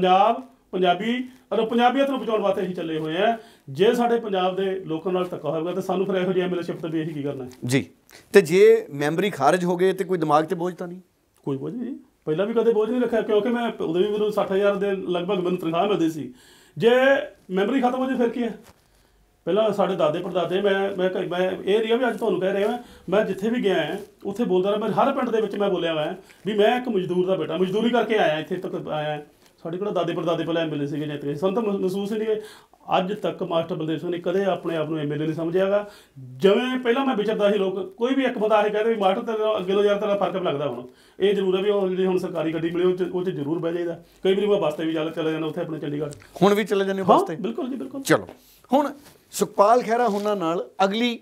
ਪੰਜਾਬੀਅਤ ਨੂੰ ਬਚਾਉਣ ਵਾਸਤੇ ਅਸੀਂ ਚੱਲੇ ਹੋਏ ਆ। ਜੇ ਸਾਡੇ ਪੰਜਾਬ ਦੇ ਲੋਕਾਂ ਨਾਲ ਧੱਕਾ ਹੋਵੇਗਾ ਤਾਂ ਸਾਨੂੰ ਫਿਰ ਇਹੋ ਜਿਹੀ ਐਮਐਲਏਸ਼ਿਪ ਤੇ ਵੀ ਇਹੀ ਕੀ ਕਰਨਾ ਜੀ। ਤੇ ਜੇ ਮੈਂਬਰੀ ਖਾਰਜ ਹੋ ਗਏ ਤੇ ਕੋਈ ਦਿਮਾਗ ਤੇ ਬੋਝ ਤਾਂ ਨਹੀਂ? ਕੋਈ ਬੋਝ ਨਹੀਂ, ਪਹਿਲਾਂ ਵੀ ਕਦੇ ਬੋਝ ਨਹੀਂ ਰੱਖਿਆ ਕਿਉਂਕਿ ਮੈਂ ਉਦੋਂ ਵੀ ਮੈਨੂੰ 60,000 ਦੇ ਲਗਭਗ ਮੈਨੂੰ ਤਨਖਾਹ ਮਿਲਦੀ ਸੀ। ਜੇ ਮੈਂਬਰੀ ਖਤਮ ਹੋ ਜਾਏ ਫਿਰ ਕੀ ਹੈ? ਪਹਿਲਾਂ ਸਾਡੇ ਦਾਦੇ ਪੜਦਾਦੇ ਮੈਂ ਇਹ ਨਹੀਂ ਵੀ ਅੱਜ ਤੁਹਾਨੂੰ ਕਹਿ ਰਿਹਾ ਮੈਂ ਜਿੱਥੇ ਵੀ ਗਿਆ ਉੱਥੇ ਬੋਲਦਾ ਰਿਹਾ। ਮੈਂ ਹਰ ਪਿੰਡ ਦੇ ਵਿੱਚ ਮੈਂ ਬੋਲਿਆ ਵੀ ਮੈਂ ਇੱਕ ਮਜ਼ਦੂਰ ਦਾ ਬੇਟਾ, ਮਜ਼ਦੂਰੀ ਕਰਕੇ ਆਇਆ ਇੱਥੇ ਤੱਕ ਆਇਆ। ਸਾਡੇ ਕੋਲ ਦਾਦੇ ਪੜਦਾਦੇ ਪਹਿਲਾਂ ਐਮਐਲਏ ਸੀਗੇ ਜਿੱਤੇ, ਸਾਨੂੰ ਤਾਂ ਮਹਿਸੂਸ ਹੀ ਨਹੀਂ। ਅੱਜ ਤੱਕ ਮਾਸਟਰ ਬਲਦੇਵ ਸਿੰਘ ਨੇ ਕਦੇ ਆਪਣੇ ਆਪ ਨੂੰ ਐਮਐਲਏ ਨਹੀਂ ਸਮਝਿਆਗਾ। ਜਿਵੇਂ ਪਹਿਲਾਂ ਮੈਂ ਵਿਚਰਦਾ ਸੀ, ਲੋਕ ਕੋਈ ਵੀ ਇੱਕ ਬੰਦਾ ਇਹ ਕਹਿੰਦੇ ਵੀ ਮਾਸਟਰ ਤੇਰਾ ਅੱਗੇ ਤੋਂ ਯਾਰ ਤੇਰਾ ਫਰਕ ਲੱਗਦਾ। ਹੁਣ ਇਹ ਜ਼ਰੂਰ ਹੈ ਵੀ ਉਹ ਜਿਹੜੀ ਹੁਣ ਸਰਕਾਰੀ ਗੱਡੀ ਮਿਲੀ ਉਹ 'ਚ ਜ਼ਰੂਰ ਬਹਿ ਜਾਈਦਾ। ਕਈ ਵਾਰੀ ਮੈਂ ਬੱਸ 'ਤੇ ਵੀ ਚਲੇ ਜਾਂਦਾ ਉੱਥੇ ਆਪਣੇ ਚੰਡੀਗੜ੍ਹ। ਹੁਣ ਵੀ ਚਲੇ ਜਾਂਦੇ ਬੱਸ 'ਤੇ? ਬਿਲਕੁਲ ਜੀ, ਬਿਲਕੁਲ। ਚਲੋ ਹੁਣ ਸੁਖਪਾਲ ਖਹਿਰਾ ਉਹਨਾਂ ਨਾਲ ਅਗਲੀ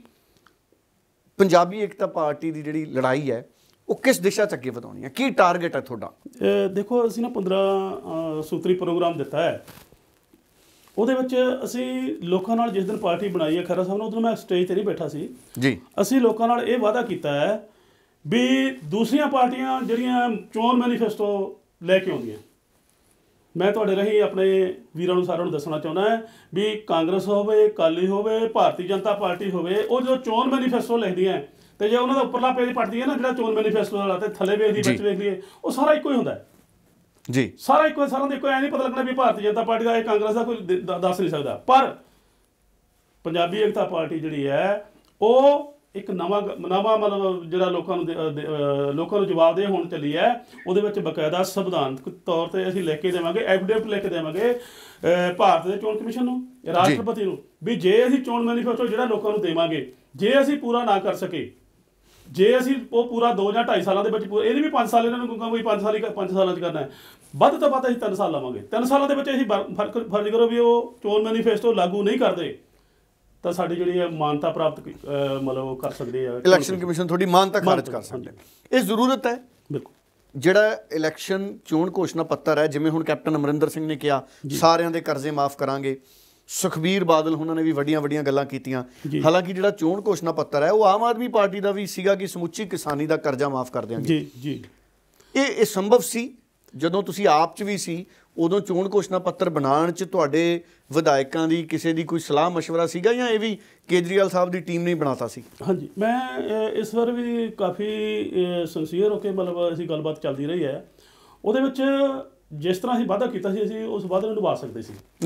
ਪੰਜਾਬੀ ਏਕਤਾ ਪਾਰਟੀ ਦੀ ਜਿਹੜੀ ਲੜਾਈ ਹੈ ਉਹ ਕਿਸ ਦਿਸ਼ਾ 'ਚ ਅੱਗੇ ਵਧਾਉਣੀ ਹੈ? ਕੀ ਟਾਰਗੇਟ ਹੈ ਤੁਹਾਡਾ? ਦੇਖੋ ਅਸੀਂ ਨਾ 15 ਸੂਤਰੀ ਪ੍ਰੋਗਰਾਮ ਦਿੱਤਾ ਹੈ। ਉਹਦੇ ਵਿੱਚ ਅਸੀਂ ਲੋਕਾਂ ਨਾਲ ਜਿਸ ਦਿਨ ਪਾਰਟੀ ਬਣਾਈ ਹੈ ਖਹਿਰਾ ਸਾਹਿਬ ਨੇ, ਉਦੋਂ ਮੈਂ ਸਟੇਜ 'ਤੇ ਨਹੀਂ ਬੈਠਾ ਸੀ ਜੀ। ਅਸੀਂ ਲੋਕਾਂ ਨਾਲ ਇਹ ਵਾਅਦਾ ਕੀਤਾ ਹੈ ਵੀ ਦੂਸਰੀਆਂ ਪਾਰਟੀਆਂ ਜਿਹੜੀਆਂ ਚੋਣ ਮੈਨੀਫੈਸਟੋ ਲੈ ਕੇ ਆਉਂਦੀਆਂ, ਮੈਂ ਤੁਹਾਡੇ ਰਾਹੀਂ ਆਪਣੇ ਵੀਰਾਂ ਨੂੰ ਸਾਰਿਆਂ ਨੂੰ ਦੱਸਣਾ ਚਾਹੁੰਦਾ ਵੀ ਕਾਂਗਰਸ ਹੋਵੇ, ਅਕਾਲੀ ਹੋਵੇ, ਭਾਰਤੀ ਜਨਤਾ ਪਾਰਟੀ ਹੋਵੇ, ਉਹ ਜੋ ਚੋਣ ਮੈਨੀਫੈਸਟੋ ਲਿਖਦੀਆਂ ਤੇ ਜੇ ਉਹਨਾਂ ਦਾ ਉੱਪਰਲਾ ਪੇਜ ਪੜ੍ਹਦੀ ਹੈ ਨਾ ਜਿਹੜਾ ਚੋਣ ਮੈਨੀਫੈਸਟੋ ਵਾਲਾ, ਤੇ ਥੱਲੇ ਵੇਖਦੀ ਵਿੱਚ ਵੇਖ ਲਈਏ ਉਹ ਸਾਰਾ ਇੱਕੋ ਹੀ ਹੁੰਦਾ ਜੀ। ਸਾਰਾ ਇੱਕੋ, ਸਾਰਿਆਂ ਦਾ ਇੱਕੋ। ਐ ਨਹੀਂ ਪਤਾ ਲੱਗਣਾ ਵੀ ਭਾਰਤੀ ਜਨਤਾ ਪਾਰਟੀ ਦਾ ਇਹ ਕਾਂਗਰਸ ਦਾ ਕੋਈ ਦੱਸ ਨਹੀਂ ਸਕਦਾ। ਪਰ ਪੰਜਾਬੀ ਏਕਤਾ ਪਾਰਟੀ ਜਿਹੜੀ ਹੈ ਉਹ ਇੱਕ ਨਵਾਂ ਮਤਲਬ ਜਿਹੜਾ ਲੋਕਾਂ ਨੂੰ ਜਵਾਬਦੇਹ ਹੋਣ ਚੱਲੀ ਹੈ। ਉਹਦੇ ਵਿੱਚ ਬਕਾਇਦਾ ਸੰਵਿਧਾਨਕ ਤੌਰ 'ਤੇ ਅਸੀਂ ਲਿਖ ਕੇ ਦੇਵਾਂਗੇ, ਐਫੀਡੇਵਿਟ ਲਿਖ ਕੇ ਦੇਵਾਂਗੇ ਭਾਰਤ ਦੇ ਚੋਣ ਕਮਿਸ਼ਨ ਨੂੰ, ਰਾਸ਼ਟਰਪਤੀ ਨੂੰ, ਵੀ ਜੇ ਅਸੀਂ ਚੋਣ ਮੈਨੀਫੈਸਟੋ ਜਿਹੜਾ ਲੋਕਾਂ ਨੂੰ ਦੇਵਾਂਗੇ ਜੇ ਅਸੀਂ ਪੂਰਾ ਨਾ ਕਰ ਸਕੇ, ਜੇ ਅਸੀਂ ਉਹ ਪੂਰਾ 2 ਜਾਂ 2.5 ਸਾਲਾਂ ਦੇ ਵਿੱਚ ਇਹਦੀ ਵੀ 5 ਸਾਲ ਇਹਨਾਂ ਨੂੰ ਕਹੂੰਗਾ ਵੀ 5 ਸਾਲਾਂ 'ਚ ਕਰਨਾ ਹੈ, ਵੱਧ ਤੋਂ ਵੱਧ ਅਸੀਂ 3 ਸਾਲ ਲਵਾਂਗੇ। 3 ਸਾਲਾਂ ਦੇ ਵਿੱਚ ਅਸੀਂ ਫਰਜ਼ ਕਰੋ ਵੀ ਉਹ ਚੋਣ ਮੈਨੀਫੈਸਟੋ ਲਾਗੂ ਨਹੀਂ ਕਰਦੇ ਤਾਂ ਸਾਡੀ ਜਿਹੜੀ ਹੈ ਮਾਨਤਾ ਪ੍ਰਾਪਤ ਮਤਲਬ ਉਹ ਕਰ ਸਕਦੇ ਆ, ਇਲੈਕਸ਼ਨ ਕਮਿਸ਼ਨ ਤੁਹਾਡੀ ਮਾਨਤਾ ਖਾਰਜ ਕਰ ਸਕਦੇ। ਇਹ ਜ਼ਰੂਰਤ ਹੈ ਬਿਲਕੁਲ। ਜਿਹੜਾ ਇਲੈਕਸ਼ਨ ਚੋਣ ਘੋਸ਼ਣਾ ਪੱਤਰ ਹੈ, ਜਿਵੇਂ ਹੁਣ ਕੈਪਟਨ ਅਮਰਿੰਦਰ ਸਿੰਘ ਨੇ ਕਿਹਾ ਸਾਰਿਆਂ ਦੇ ਕਰਜ਼ੇ ਮਾਫ ਕਰਾਂਗੇ, ਸੁਖਬੀਰ ਬਾਦਲ ਉਹਨਾਂ ਨੇ ਵੀ ਵੱਡੀਆਂ ਗੱਲਾਂ ਕੀਤੀਆਂ। ਹਾਲਾਂਕਿ ਜਿਹੜਾ ਚੋਣ ਘੋਸ਼ਣਾ ਪੱਤਰ ਹੈ ਉਹ ਆਮ ਆਦਮੀ ਪਾਰਟੀ ਦਾ ਵੀ ਸੀਗਾ ਕਿ ਸਮੁੱਚੀ ਕਿਸਾਨੀ ਦਾ ਕਰਜ਼ਾ ਮਾਫ ਕਰ ਦਿਆਂਗੇ। ਇਹ ਸੰਭਵ ਸੀ ਜਦੋਂ ਤੁਸੀਂ ਆਪ 'ਚ ਵੀ ਸੀ? ਉਦੋਂ ਚੋਣ ਘੋਸ਼ਣਾ ਪੱਤਰ ਬਣਾਉਣ 'ਚ ਤੁਹਾਡੇ ਵਿਧਾਇਕਾਂ ਦੀ ਕਿਸੇ ਦੀ ਕੋਈ ਸਲਾਹ ਮਸ਼ਵਰਾ ਸੀਗਾ ਜਾਂ ਇਹ ਵੀ ਕੇਜਰੀਵਾਲ ਸਾਹਿਬ ਦੀ ਟੀਮ ਨੇ ਬਣਾਤਾ ਸੀ? ਹਾਂਜੀ, ਮੈਂ ਇਸ ਵਾਰ ਵੀ ਕਾਫੀ ਸਿੰਸੀਅਰ ਹੋ ਕੇ ਮਤਲਬ ਅਸੀਂ ਗੱਲਬਾਤ ਚੱਲਦੀ ਰਹੀ ਹੈ। ਉਹਦੇ ਵਿੱਚ ਜਿਸ ਤਰ੍ਹਾਂ ਅਸੀਂ ਵਾਅਦਾ ਕੀਤਾ ਸੀ ਅਸੀਂ ਉਸ ਵਾਅਦੇ ਨੂੰ ਨਿਭਾ ਸਕਦੇ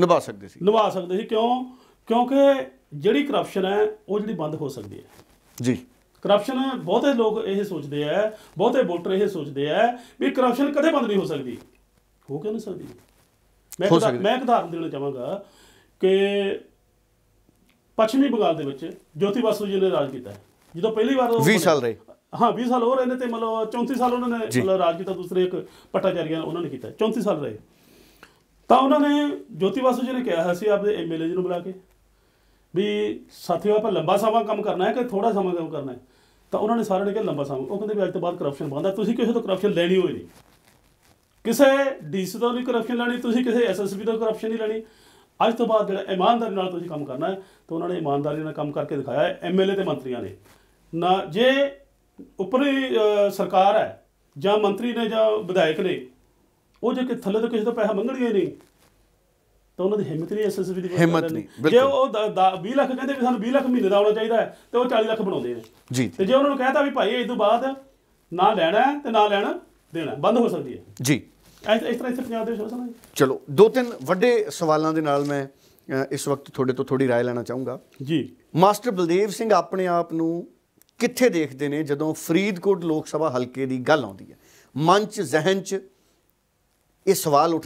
ਸੀ। ਕਿਉਂਕਿ ਜਿਹੜੀ ਕਰਪਸ਼ਨ ਹੈ ਉਹ ਜਿਹੜੀ ਬੰਦ ਹੋ ਸਕਦੀ ਹੈ ਜੀ। ਕਰਪਸ਼ਨ ਬਹੁਤੇ ਲੋਕ ਇਹ ਸੋਚਦੇ ਆ, ਬਹੁਤੇ ਵੋਟਰ ਇਹ ਸੋਚਦੇ ਆ ਵੀ ਕਰਪਸ਼ਨ ਕਦੇ ਬੰਦ ਨਹੀਂ ਹੋ ਸਕਦੀ। ਹੋ ਕਿਉਂ ਨਹੀਂ ਸਕਦੀ? ਮੈਂ ਇੱਕ ਉਦਾਹਰਨ ਦੇਣਾ ਚਾਹਾਂਗਾ ਕਿ ਪੱਛਮੀ ਬੰਗਾਲ ਦੇ ਵਿੱਚ ਜੋਤੀ ਬਾਸੂ ਜੀ ਨੇ ਰਾਜ ਕੀਤਾ। ਜਦੋਂ ਪਹਿਲੀ ਵਾਰ 20 ਸਾਲ ਰਹੇ, ਹਾਂ 20 ਸਾਲ ਉਹ ਰਹੇ ਨੇ ਤੇ ਮਤਲਬ 34 ਸਾਲ ਉਹਨਾਂ ਨੇ ਮਤਲਬ ਰਾਜ ਕੀਤਾ। ਦੂਸਰੇ ਇੱਕ ਭੱਟਾਚਾਰੀਆ ਉਹਨਾਂ ਨੇ ਕੀਤਾ, 34 ਸਾਲ ਰਹੇ। ਤਾਂ ਉਹਨਾਂ ਨੇ ਜੋਤੀ ਬਾਸੂ ਜੀ ਨੇ ਕਿਹਾ ਸੀ ਆਪਣੇ ਐਮਐਲਏ ਜੀ ਨੂੰ ਬੁਲਾ ਕੇ ਵੀ ਸਾਥੀਓ ਆਪਾਂ ਲੰਬਾ ਸਮਾਂ ਕੰਮ ਕਰਨਾ ਹੈ ਕਿ ਥੋੜਾ ਸਮਾਂ ਕੰਮ ਕਰਨਾ ਹੈ? ਤਾਂ ਉਹਨਾਂ ਨੇ ਸਾਰਿਆਂ ਨੇ ਕਿਹਾ ਲੰਬਾ ਸਮਾਂ। ਉਹ ਕਹਿੰਦੇ ਵੀ ਅੱਜ ਤੋਂ ਬਾਅਦ ਕਰਪਸ਼ਨ ਬੰਦ ਹੈ, ਤੁਸੀਂ ਕਿਸੇ ਤੋਂ ਕਰਪਸ਼ਨ ਲੈਣੀ ਹੋਈ ਨਹੀਂ, ਕਿਸੇ ਡੀਸੀ ਤੋਂ ਨਹੀਂ ਕਰਪਸ਼ਨ ਲੈਣੀ, ਤੁਸੀਂ ਕਿਸੇ ਐਸਐਸਪੀ ਤੋਂ ਕਰਪਸ਼ਨ ਨਹੀਂ ਲੈਣੀ। ਅੱਜ ਤੋਂ ਬਾਅਦ ਜਿਹੜਾ ਇਮਾਨਦਾਰੀ ਨਾਲ ਤੁਸੀਂ ਕੰਮ ਕਰਨਾ ਹੈ। ਤਾਂ ਉਹਨਾਂ ਨੇ ਇਮਾਨਦਾਰੀ ਨਾਲ ਕੰਮ ਕਰਕੇ ਦਿਖਾਇਆ ਐਮਐਲਏ ਤੇ ਮੰਤਰੀਆਂ ਨੇ ਨਾ। ਜੇ ਉੱਪਰੀ ਸਰਕਾਰ ਹੈ ਜਾਂ ਮੰਤਰੀ ਨੇ ਜਾਂ ਵਿਧਾਇਕ ਨੇ ਉਹ ਜੇ ਥੱਲੇ ਤੋਂ ਕਿਸੇ ਤੋਂ ਪੈਸਾ ਮੰਗਣਗੇ ਨਹੀਂ ਤਾਂ ਉਹਨਾਂ ਦੀ ਹਿੰਮਤ ਨਹੀਂ, ਐਸਐਸਪੀ ਦੀ ਹਿੰਮਤ ਨਹੀਂ। ਜੇ ਉਹ 20 ਲੱਖ ਕਹਿੰਦੇ ਵੀ ਸਾਨੂੰ 20 ਲੱਖ ਮਹੀਨੇ ਦਾ ਆਉਣਾ ਚਾਹੀਦਾ ਹੈ ਤੇ ਉਹ 40 ਲੱਖ ਬਣਾਉਂਦੇ ਨੇ ਜੀ। ਤੇ ਜੇ ਉਹਨਾਂ ਨੂੰ ਕਹਿਤਾ ਵੀ ਭਾਈ ਇਸ ਤੋਂ ਬਾਅਦ ਨਾ ਲੈਣਾ ਤੇ ਨਾ ਲੈਣਾ ਦੇਣਾ, ਬੰਦ ਹੋ ਸਕਦੀ ਹੈ ਜੀ। ਇਸ ਤਰ੍ਹਾਂ ਇੱਥੇ ਪੰਜਾਬ ਦੇ ਵਿੱਚ ਹੋ ਸਕਦਾ। ਚਲੋ 2-3 ਵੱਡੇ ਸਵਾਲਾਂ ਦੇ ਨਾਲ ਮੈਂ ਇਸ ਵਕਤ ਤੁਹਾਡੇ ਤੋਂ ਥੋੜੀ ਰਾਏ ਲੈਣਾ ਚਾਹੂੰਗਾ ਜੀ। ਮਾਸਟਰ ਬਲਦੇਵ ਸਿੰਘ ਆਪਣੇ ਆਪ ਨੂੰ ਕਿੱਥੇ ਦੇਖਦੇ ਨੇ ਜਦੋਂ ਫਰੀਦਕੋਟ ਲੋਕ ਸਭਾ ਹਲਕੇ ਦੀ ਗੱਲ ਆਉਂਦੀ ਹੈ? ਮਨ 'ਚ, ਜ਼ਹਿਨ 'ਚ ਇਹ ਸਵਾਲ ਉੱਠਦਾ ਹੈ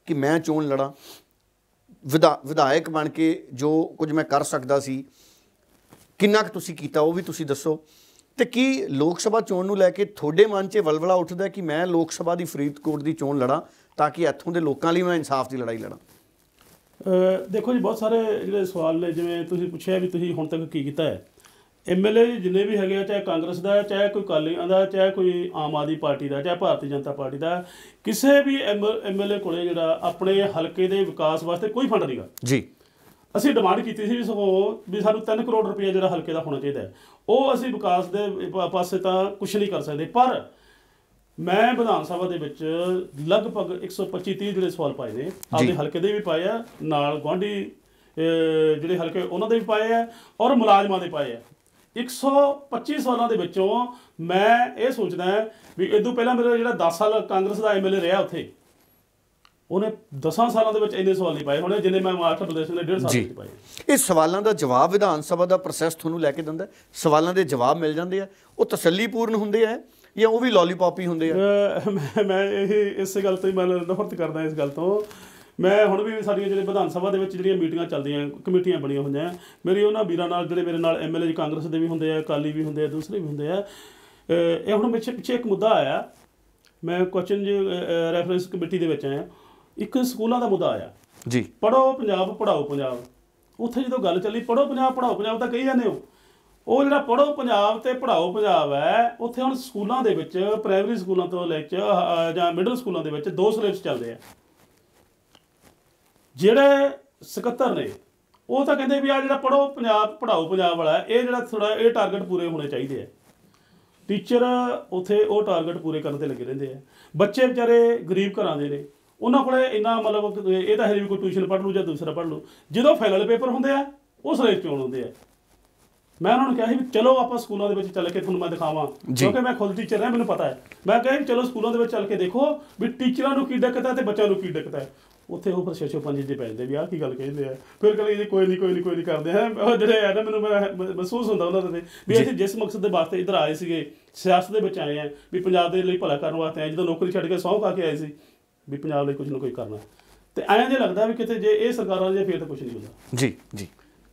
ਕਿ ਮੈਂ ਚੋਣ ਲੜਾਂ, ਵਿਧਾਇਕ ਬਣ ਕੇ ਜੋ ਕੁਝ ਮੈਂ ਕਰ ਸਕਦਾ ਸੀ ਕਿੰਨਾ ਕੁ ਤੁਸੀਂ ਕੀਤਾ ਉਹ ਵੀ ਤੁਸੀਂ ਦੱਸੋ। ਤੇ ਕੀ ਲੋਕ ਸਭਾ ਚੋਣ ਨੂੰ ਲੈ ਕੇ ਤੁਹਾਡੇ ਮਨ 'ਚ ਵਲਵਲਾ ਉੱਠਦਾ ਕਿ ਮੈਂ ਲੋਕ ਸਭਾ ਦੀ ਫਰੀਦਕੋਟ ਦੀ ਚੋਣ ਲੜਾਂ ਤਾਂ ਕਿ ਇੱਥੋਂ ਦੇ ਲੋਕਾਂ ਲਈ ਮੈਂ ਇਨਸਾਫ ਦੀ ਲੜਾਈ ਲੜਾਂ? ਦੇਖੋ ਜੀ, ਬਹੁਤ ਸਾਰੇ ਜਿਹੜੇ ਸਵਾਲ ਨੇ, ਜਿਵੇਂ ਤੁਸੀਂ ਪੁੱਛਿਆ ਵੀ ਤੁਸੀਂ ਹੁਣ ਤੱਕ ਕੀ ਕੀਤਾ ਹੈ। MLA ਜਿੰਨੇ ਵੀ ਹੈਗੇ ਆ, ਚਾਹੇ ਕਾਂਗਰਸ ਦਾ, ਚਾਹੇ ਕੋਈ ਅਕਾਲੀਆਂ ਦਾ, ਚਾਹੇ ਕੋਈ ਆਮ ਆਦਮੀ ਪਾਰਟੀ ਦਾ, ਚਾਹੇ ਭਾਰਤੀ ਜਨਤਾ ਪਾਰਟੀ ਦਾ, ਕਿਸੇ ਵੀ MLA ਕੋਲੇ ਜਿਹੜਾ ਆਪਣੇ ਹਲਕੇ ਦੇ ਵਿਕਾਸ ਵਾਸਤੇ ਕੋਈ ਫੰਡ ਨਹੀਂਗਾ ਜੀ। ਅਸੀਂ ਡਿਮਾਂਡ ਕੀਤੀ ਸੀ ਵੀ ਸਾਨੂੰ 3 ਕਰੋੜ ਰੁਪਏ ਜਿਹੜਾ ਹਲਕੇ ਦਾ ਹੋਣਾ ਚਾਹੀਦਾ ਹੈ। ਉਹ ਅਸੀਂ ਵਿਕਾਸ ਦੇ ਪਾਸੇ ਤਾਂ ਕੁਛ ਨਹੀਂ ਕਰ ਸਕਦੇ, ਪਰ ਮੈਂ ਵਿਧਾਨ ਸਭਾ ਦੇ ਵਿੱਚ ਲਗਭਗ 125-30 ਜਿਹੜੇ ਸਵਾਲ ਪਾਏ ਨੇ, ਆਪਣੇ ਹਲਕੇ ਦੇ ਵੀ ਪਾਏ ਆ, ਨਾਲ ਗੁਆਂਢੀ ਜਿਹੜੇ ਹਲਕੇ ਉਹਨਾਂ ਦੇ ਵੀ ਪਾਏ ਆ, ਔਰ ਮੁਲਾਜ਼ਮਾਂ ਦੇ ਪਾਏ ਆ। 125 ਸਾਲਾਂ ਦੇ ਵਿੱਚੋਂ ਮੈਂ ਇਹ ਸੋਚਦਾ ਵੀ ਇਦੋਂ ਪਹਿਲਾਂ ਮੇਰਾ ਜਿਹੜਾ 10 ਸਾਲ ਕਾਂਗਰਸ ਦਾ MLA ਰਿਹਾ ਉੱਥੇ, ਉਹਨੇ 10 ਸਾਲਾਂ ਦੇ ਵਿੱਚ ਇੰਨੇ ਸਵਾਲ ਨਹੀਂ ਪਾਏ ਹੋਣੇ ਜਿੰਨੇ ਮੈਂ ਹਿਮਾਚਲ ਪ੍ਰਦੇਸ਼ ਨੇ 1.5 ਸਾਲ ਵਿੱਚ ਪਾਏ। ਇਹ ਸਵਾਲਾਂ ਦਾ ਜਵਾਬ ਵਿਧਾਨ ਸਭਾ ਦਾ ਪ੍ਰੋਸੈਸ ਤੁਹਾਨੂੰ ਲੈ ਕੇ ਦਿੰਦਾ? ਸਵਾਲਾਂ ਦੇ ਜਵਾਬ ਮਿਲ ਜਾਂਦੇ ਆ, ਉਹ ਤਸੱਲੀਪੂਰਨ ਹੁੰਦੇ ਆ ਜਾਂ ਉਹ ਵੀ ਲੋਲੀਪੌਪ ਹੀ ਹੁੰਦੇ ਆ? ਮੈਂ ਇਹ ਇਸ ਗੱਲ ਤੋਂ ਹੀ ਮੈਂ ਨਫ਼ਰਤ ਕਰਦਾ, ਇਸ ਗੱਲ ਤੋਂ। ਮੈਂ ਹੁਣ ਵੀ ਸਾਡੀਆਂ ਜਿਹੜੇ ਵਿਧਾਨ ਸਭਾ ਦੇ ਵਿੱਚ ਜਿਹੜੀਆਂ ਮੀਟਿੰਗਾਂ ਚੱਲਦੀਆਂ, ਕਮੇਟੀਆਂ ਬਣੀਆਂ ਹੋਈਆਂ, ਮੇਰੀ ਉਹਨਾਂ ਵੀਰਾਂ ਨਾਲ, ਜਿਹੜੇ ਮੇਰੇ ਨਾਲ MLA ਕਾਂਗਰਸ ਦੇ ਵੀ ਹੁੰਦੇ ਆ, ਅਕਾਲੀ ਵੀ ਹੁੰਦੇ ਆ, ਦੂਸਰੇ ਵੀ ਹੁੰਦੇ ਆ। ਇਹ ਹੁਣ ਪਿੱਛੇ ਇੱਕ ਮੁੱਦਾ ਆਇਆ, ਮੈਂ ਕੁਐਸਚਨ ਰੈਫਰੈਂਸ ਕਮੇਟੀ ਦੇ ਵਿੱਚ ਆਇਆ, ਇੱਕ ਸਕੂਲਾਂ ਦਾ ਮੁੱਦਾ ਆਇਆ ਜੀ, ਪੜ੍ਹੋ ਪੰਜਾਬ ਪੜ੍ਹਾਓ ਪੰਜਾਬ। ਉੱਥੇ ਜਦੋਂ ਗੱਲ ਚੱਲੀ ਪੜ੍ਹੋ ਪੰਜਾਬ ਪੜ੍ਹਾਓ ਪੰਜਾਬ ਤਾਂ ਕਹੀ ਜਾਂਦੇ ਹੋ, ਉਹ ਜਿਹੜਾ ਪੜ੍ਹੋ ਪੰਜਾਬ ਤੇ ਪੜ੍ਹਾਓ ਪੰਜਾਬ ਹੈ, ਉੱਥੇ ਹੁਣ ਸਕੂਲਾਂ ਦੇ ਵਿੱਚ, ਪ੍ਰਾਇਮਰੀ ਸਕੂਲਾਂ ਤੋਂ ਲੈ ਕੇ ਜਾਂ ਮਿਡਲ ਸਕੂਲਾਂ ਦੇ ਵਿੱਚ 2 ਸਿਲੇਬਸ ਚੱਲਦੇ ਆ। ਜਿਹੜੇ ਸਕੱਤਰ ਨੇ ਉਹ ਤਾਂ ਕਹਿੰਦੇ ਵੀ ਆ ਜਿਹੜਾ ਪੜ੍ਹੋ ਪੰਜਾਬ ਪੜ੍ਹਾਓ ਪੰਜਾਬ ਵਾਲਾ, ਇਹ ਜਿਹੜਾ ਥੋੜ੍ਹਾ ਇਹ ਟਾਰਗੇਟ ਪੂਰੇ ਹੋਣੇ ਚਾਹੀਦੇ ਆ। ਟੀਚਰ ਉੱਥੇ ਉਹ ਟਾਰਗੇਟ ਪੂਰੇ ਕਰਨ 'ਤੇ ਲੱਗੇ ਰਹਿੰਦੇ ਆ। ਬੱਚੇ ਵਿਚਾਰੇ ਗਰੀਬ ਘਰਾਂ ਦੇ ਨੇ, ਉਹਨਾਂ ਕੋਲ ਇੰਨਾ ਮਤਲਬ ਇਹ ਤਾਂ ਹੈ ਵੀ ਕੋਈ ਟਿਊਸ਼ਨ ਪੜ੍ਹ ਲੂ ਜਾਂ ਦੂਸਰਾ ਪੜ੍ਹ ਲੂ। ਜਦੋਂ ਫਾਈਨਲ ਪੇਪਰ ਹੁੰਦੇ ਆ ਉਹ ਸਿਲੇਬਸ ਚੋਣ ਹੁੰਦੇ ਆ। ਮੈਂ ਉਹਨਾਂ ਨੂੰ ਕਿਹਾ ਸੀ ਵੀ ਚਲੋ ਆਪਾਂ ਸਕੂਲਾਂ ਦੇ ਵਿੱਚ ਚੱਲ ਕੇ ਤੁਹਾਨੂੰ ਮੈਂ ਦਿਖਾਵਾਂ, ਕਿਉਂਕਿ ਮੈਂ ਖੁਦ ਟੀਚਰ ਹਾਂ, ਮੈਨੂੰ ਪਤਾ ਹੈ। ਮੈਂ ਕਿਹਾ ਵੀ ਚਲੋ ਸਕੂਲਾਂ ਦੇ ਵਿੱਚ ਚੱਲ ਕੇ ਦੇਖੋ ਵੀ ਟੀਚਰਾਂ ਨੂੰ ਕੀ ਦਿੱਕਤ ਹੈ ਤੇ ਬੱਚਿਆਂ ਨੂੰ ਕੀ ਦਿੱਕਤ ਹੈ। ਉੱਥੇ ਉਹ ਫਿਰ 6-5 ਜਿਹੇ ਪੈ ਜਾਂਦੇ ਵੀ ਆਹ ਕੀ ਗੱਲ ਕਹਿੰਦੇ ਆ, ਫਿਰ ਕਹਿੰਦੇ ਕੋਈ ਨਹੀਂ ਕਰਦੇ ਹੈ। ਉਹ ਜਿਹੜੇ ਹੈ ਨਾ, ਮੈਨੂੰ ਮਹਿਸੂਸ ਹੁੰਦਾ ਉਹਨਾਂ ਦੇ ਵੀ ਅਸੀਂ ਜਿਸ ਮਕਸਦ ਦੇ ਵਾਸਤੇ ਇੱਧਰ ਆਏ ਸੀਗੇ, ਸਿਆਸਤ ਦੇ ਵਿੱਚ ਆਏ ਆ, ਵੀ ਪੰਜਾਬ ਦੇ ਲਈ ਭਲਾ ਕਰਨ ਵਾਸਤੇ ਆਏ, ਜਦੋਂ ਨੌਕਰੀ ਛੱਡ ਕੇ ਸਹੁੰ ਖਾ ਕੇ ਆਏ ਸੀ ਵੀ ਪੰਜਾਬ ਲਈ ਕੁਝ ਨਾ ਕੁਝ ਕਰਨਾ, ਤੇ ਐਂ ਜੇ ਲੱਗਦਾ ਵੀ ਕਿਤੇ ਜੇ ਇਹ ਸਰਕਾਰਾਂ ਜੇ ਫਿਰ ਤਾਂ ਕੁਝ ਨਹੀਂ ਹੁੰਦਾ। ਜੀ ਜੀ।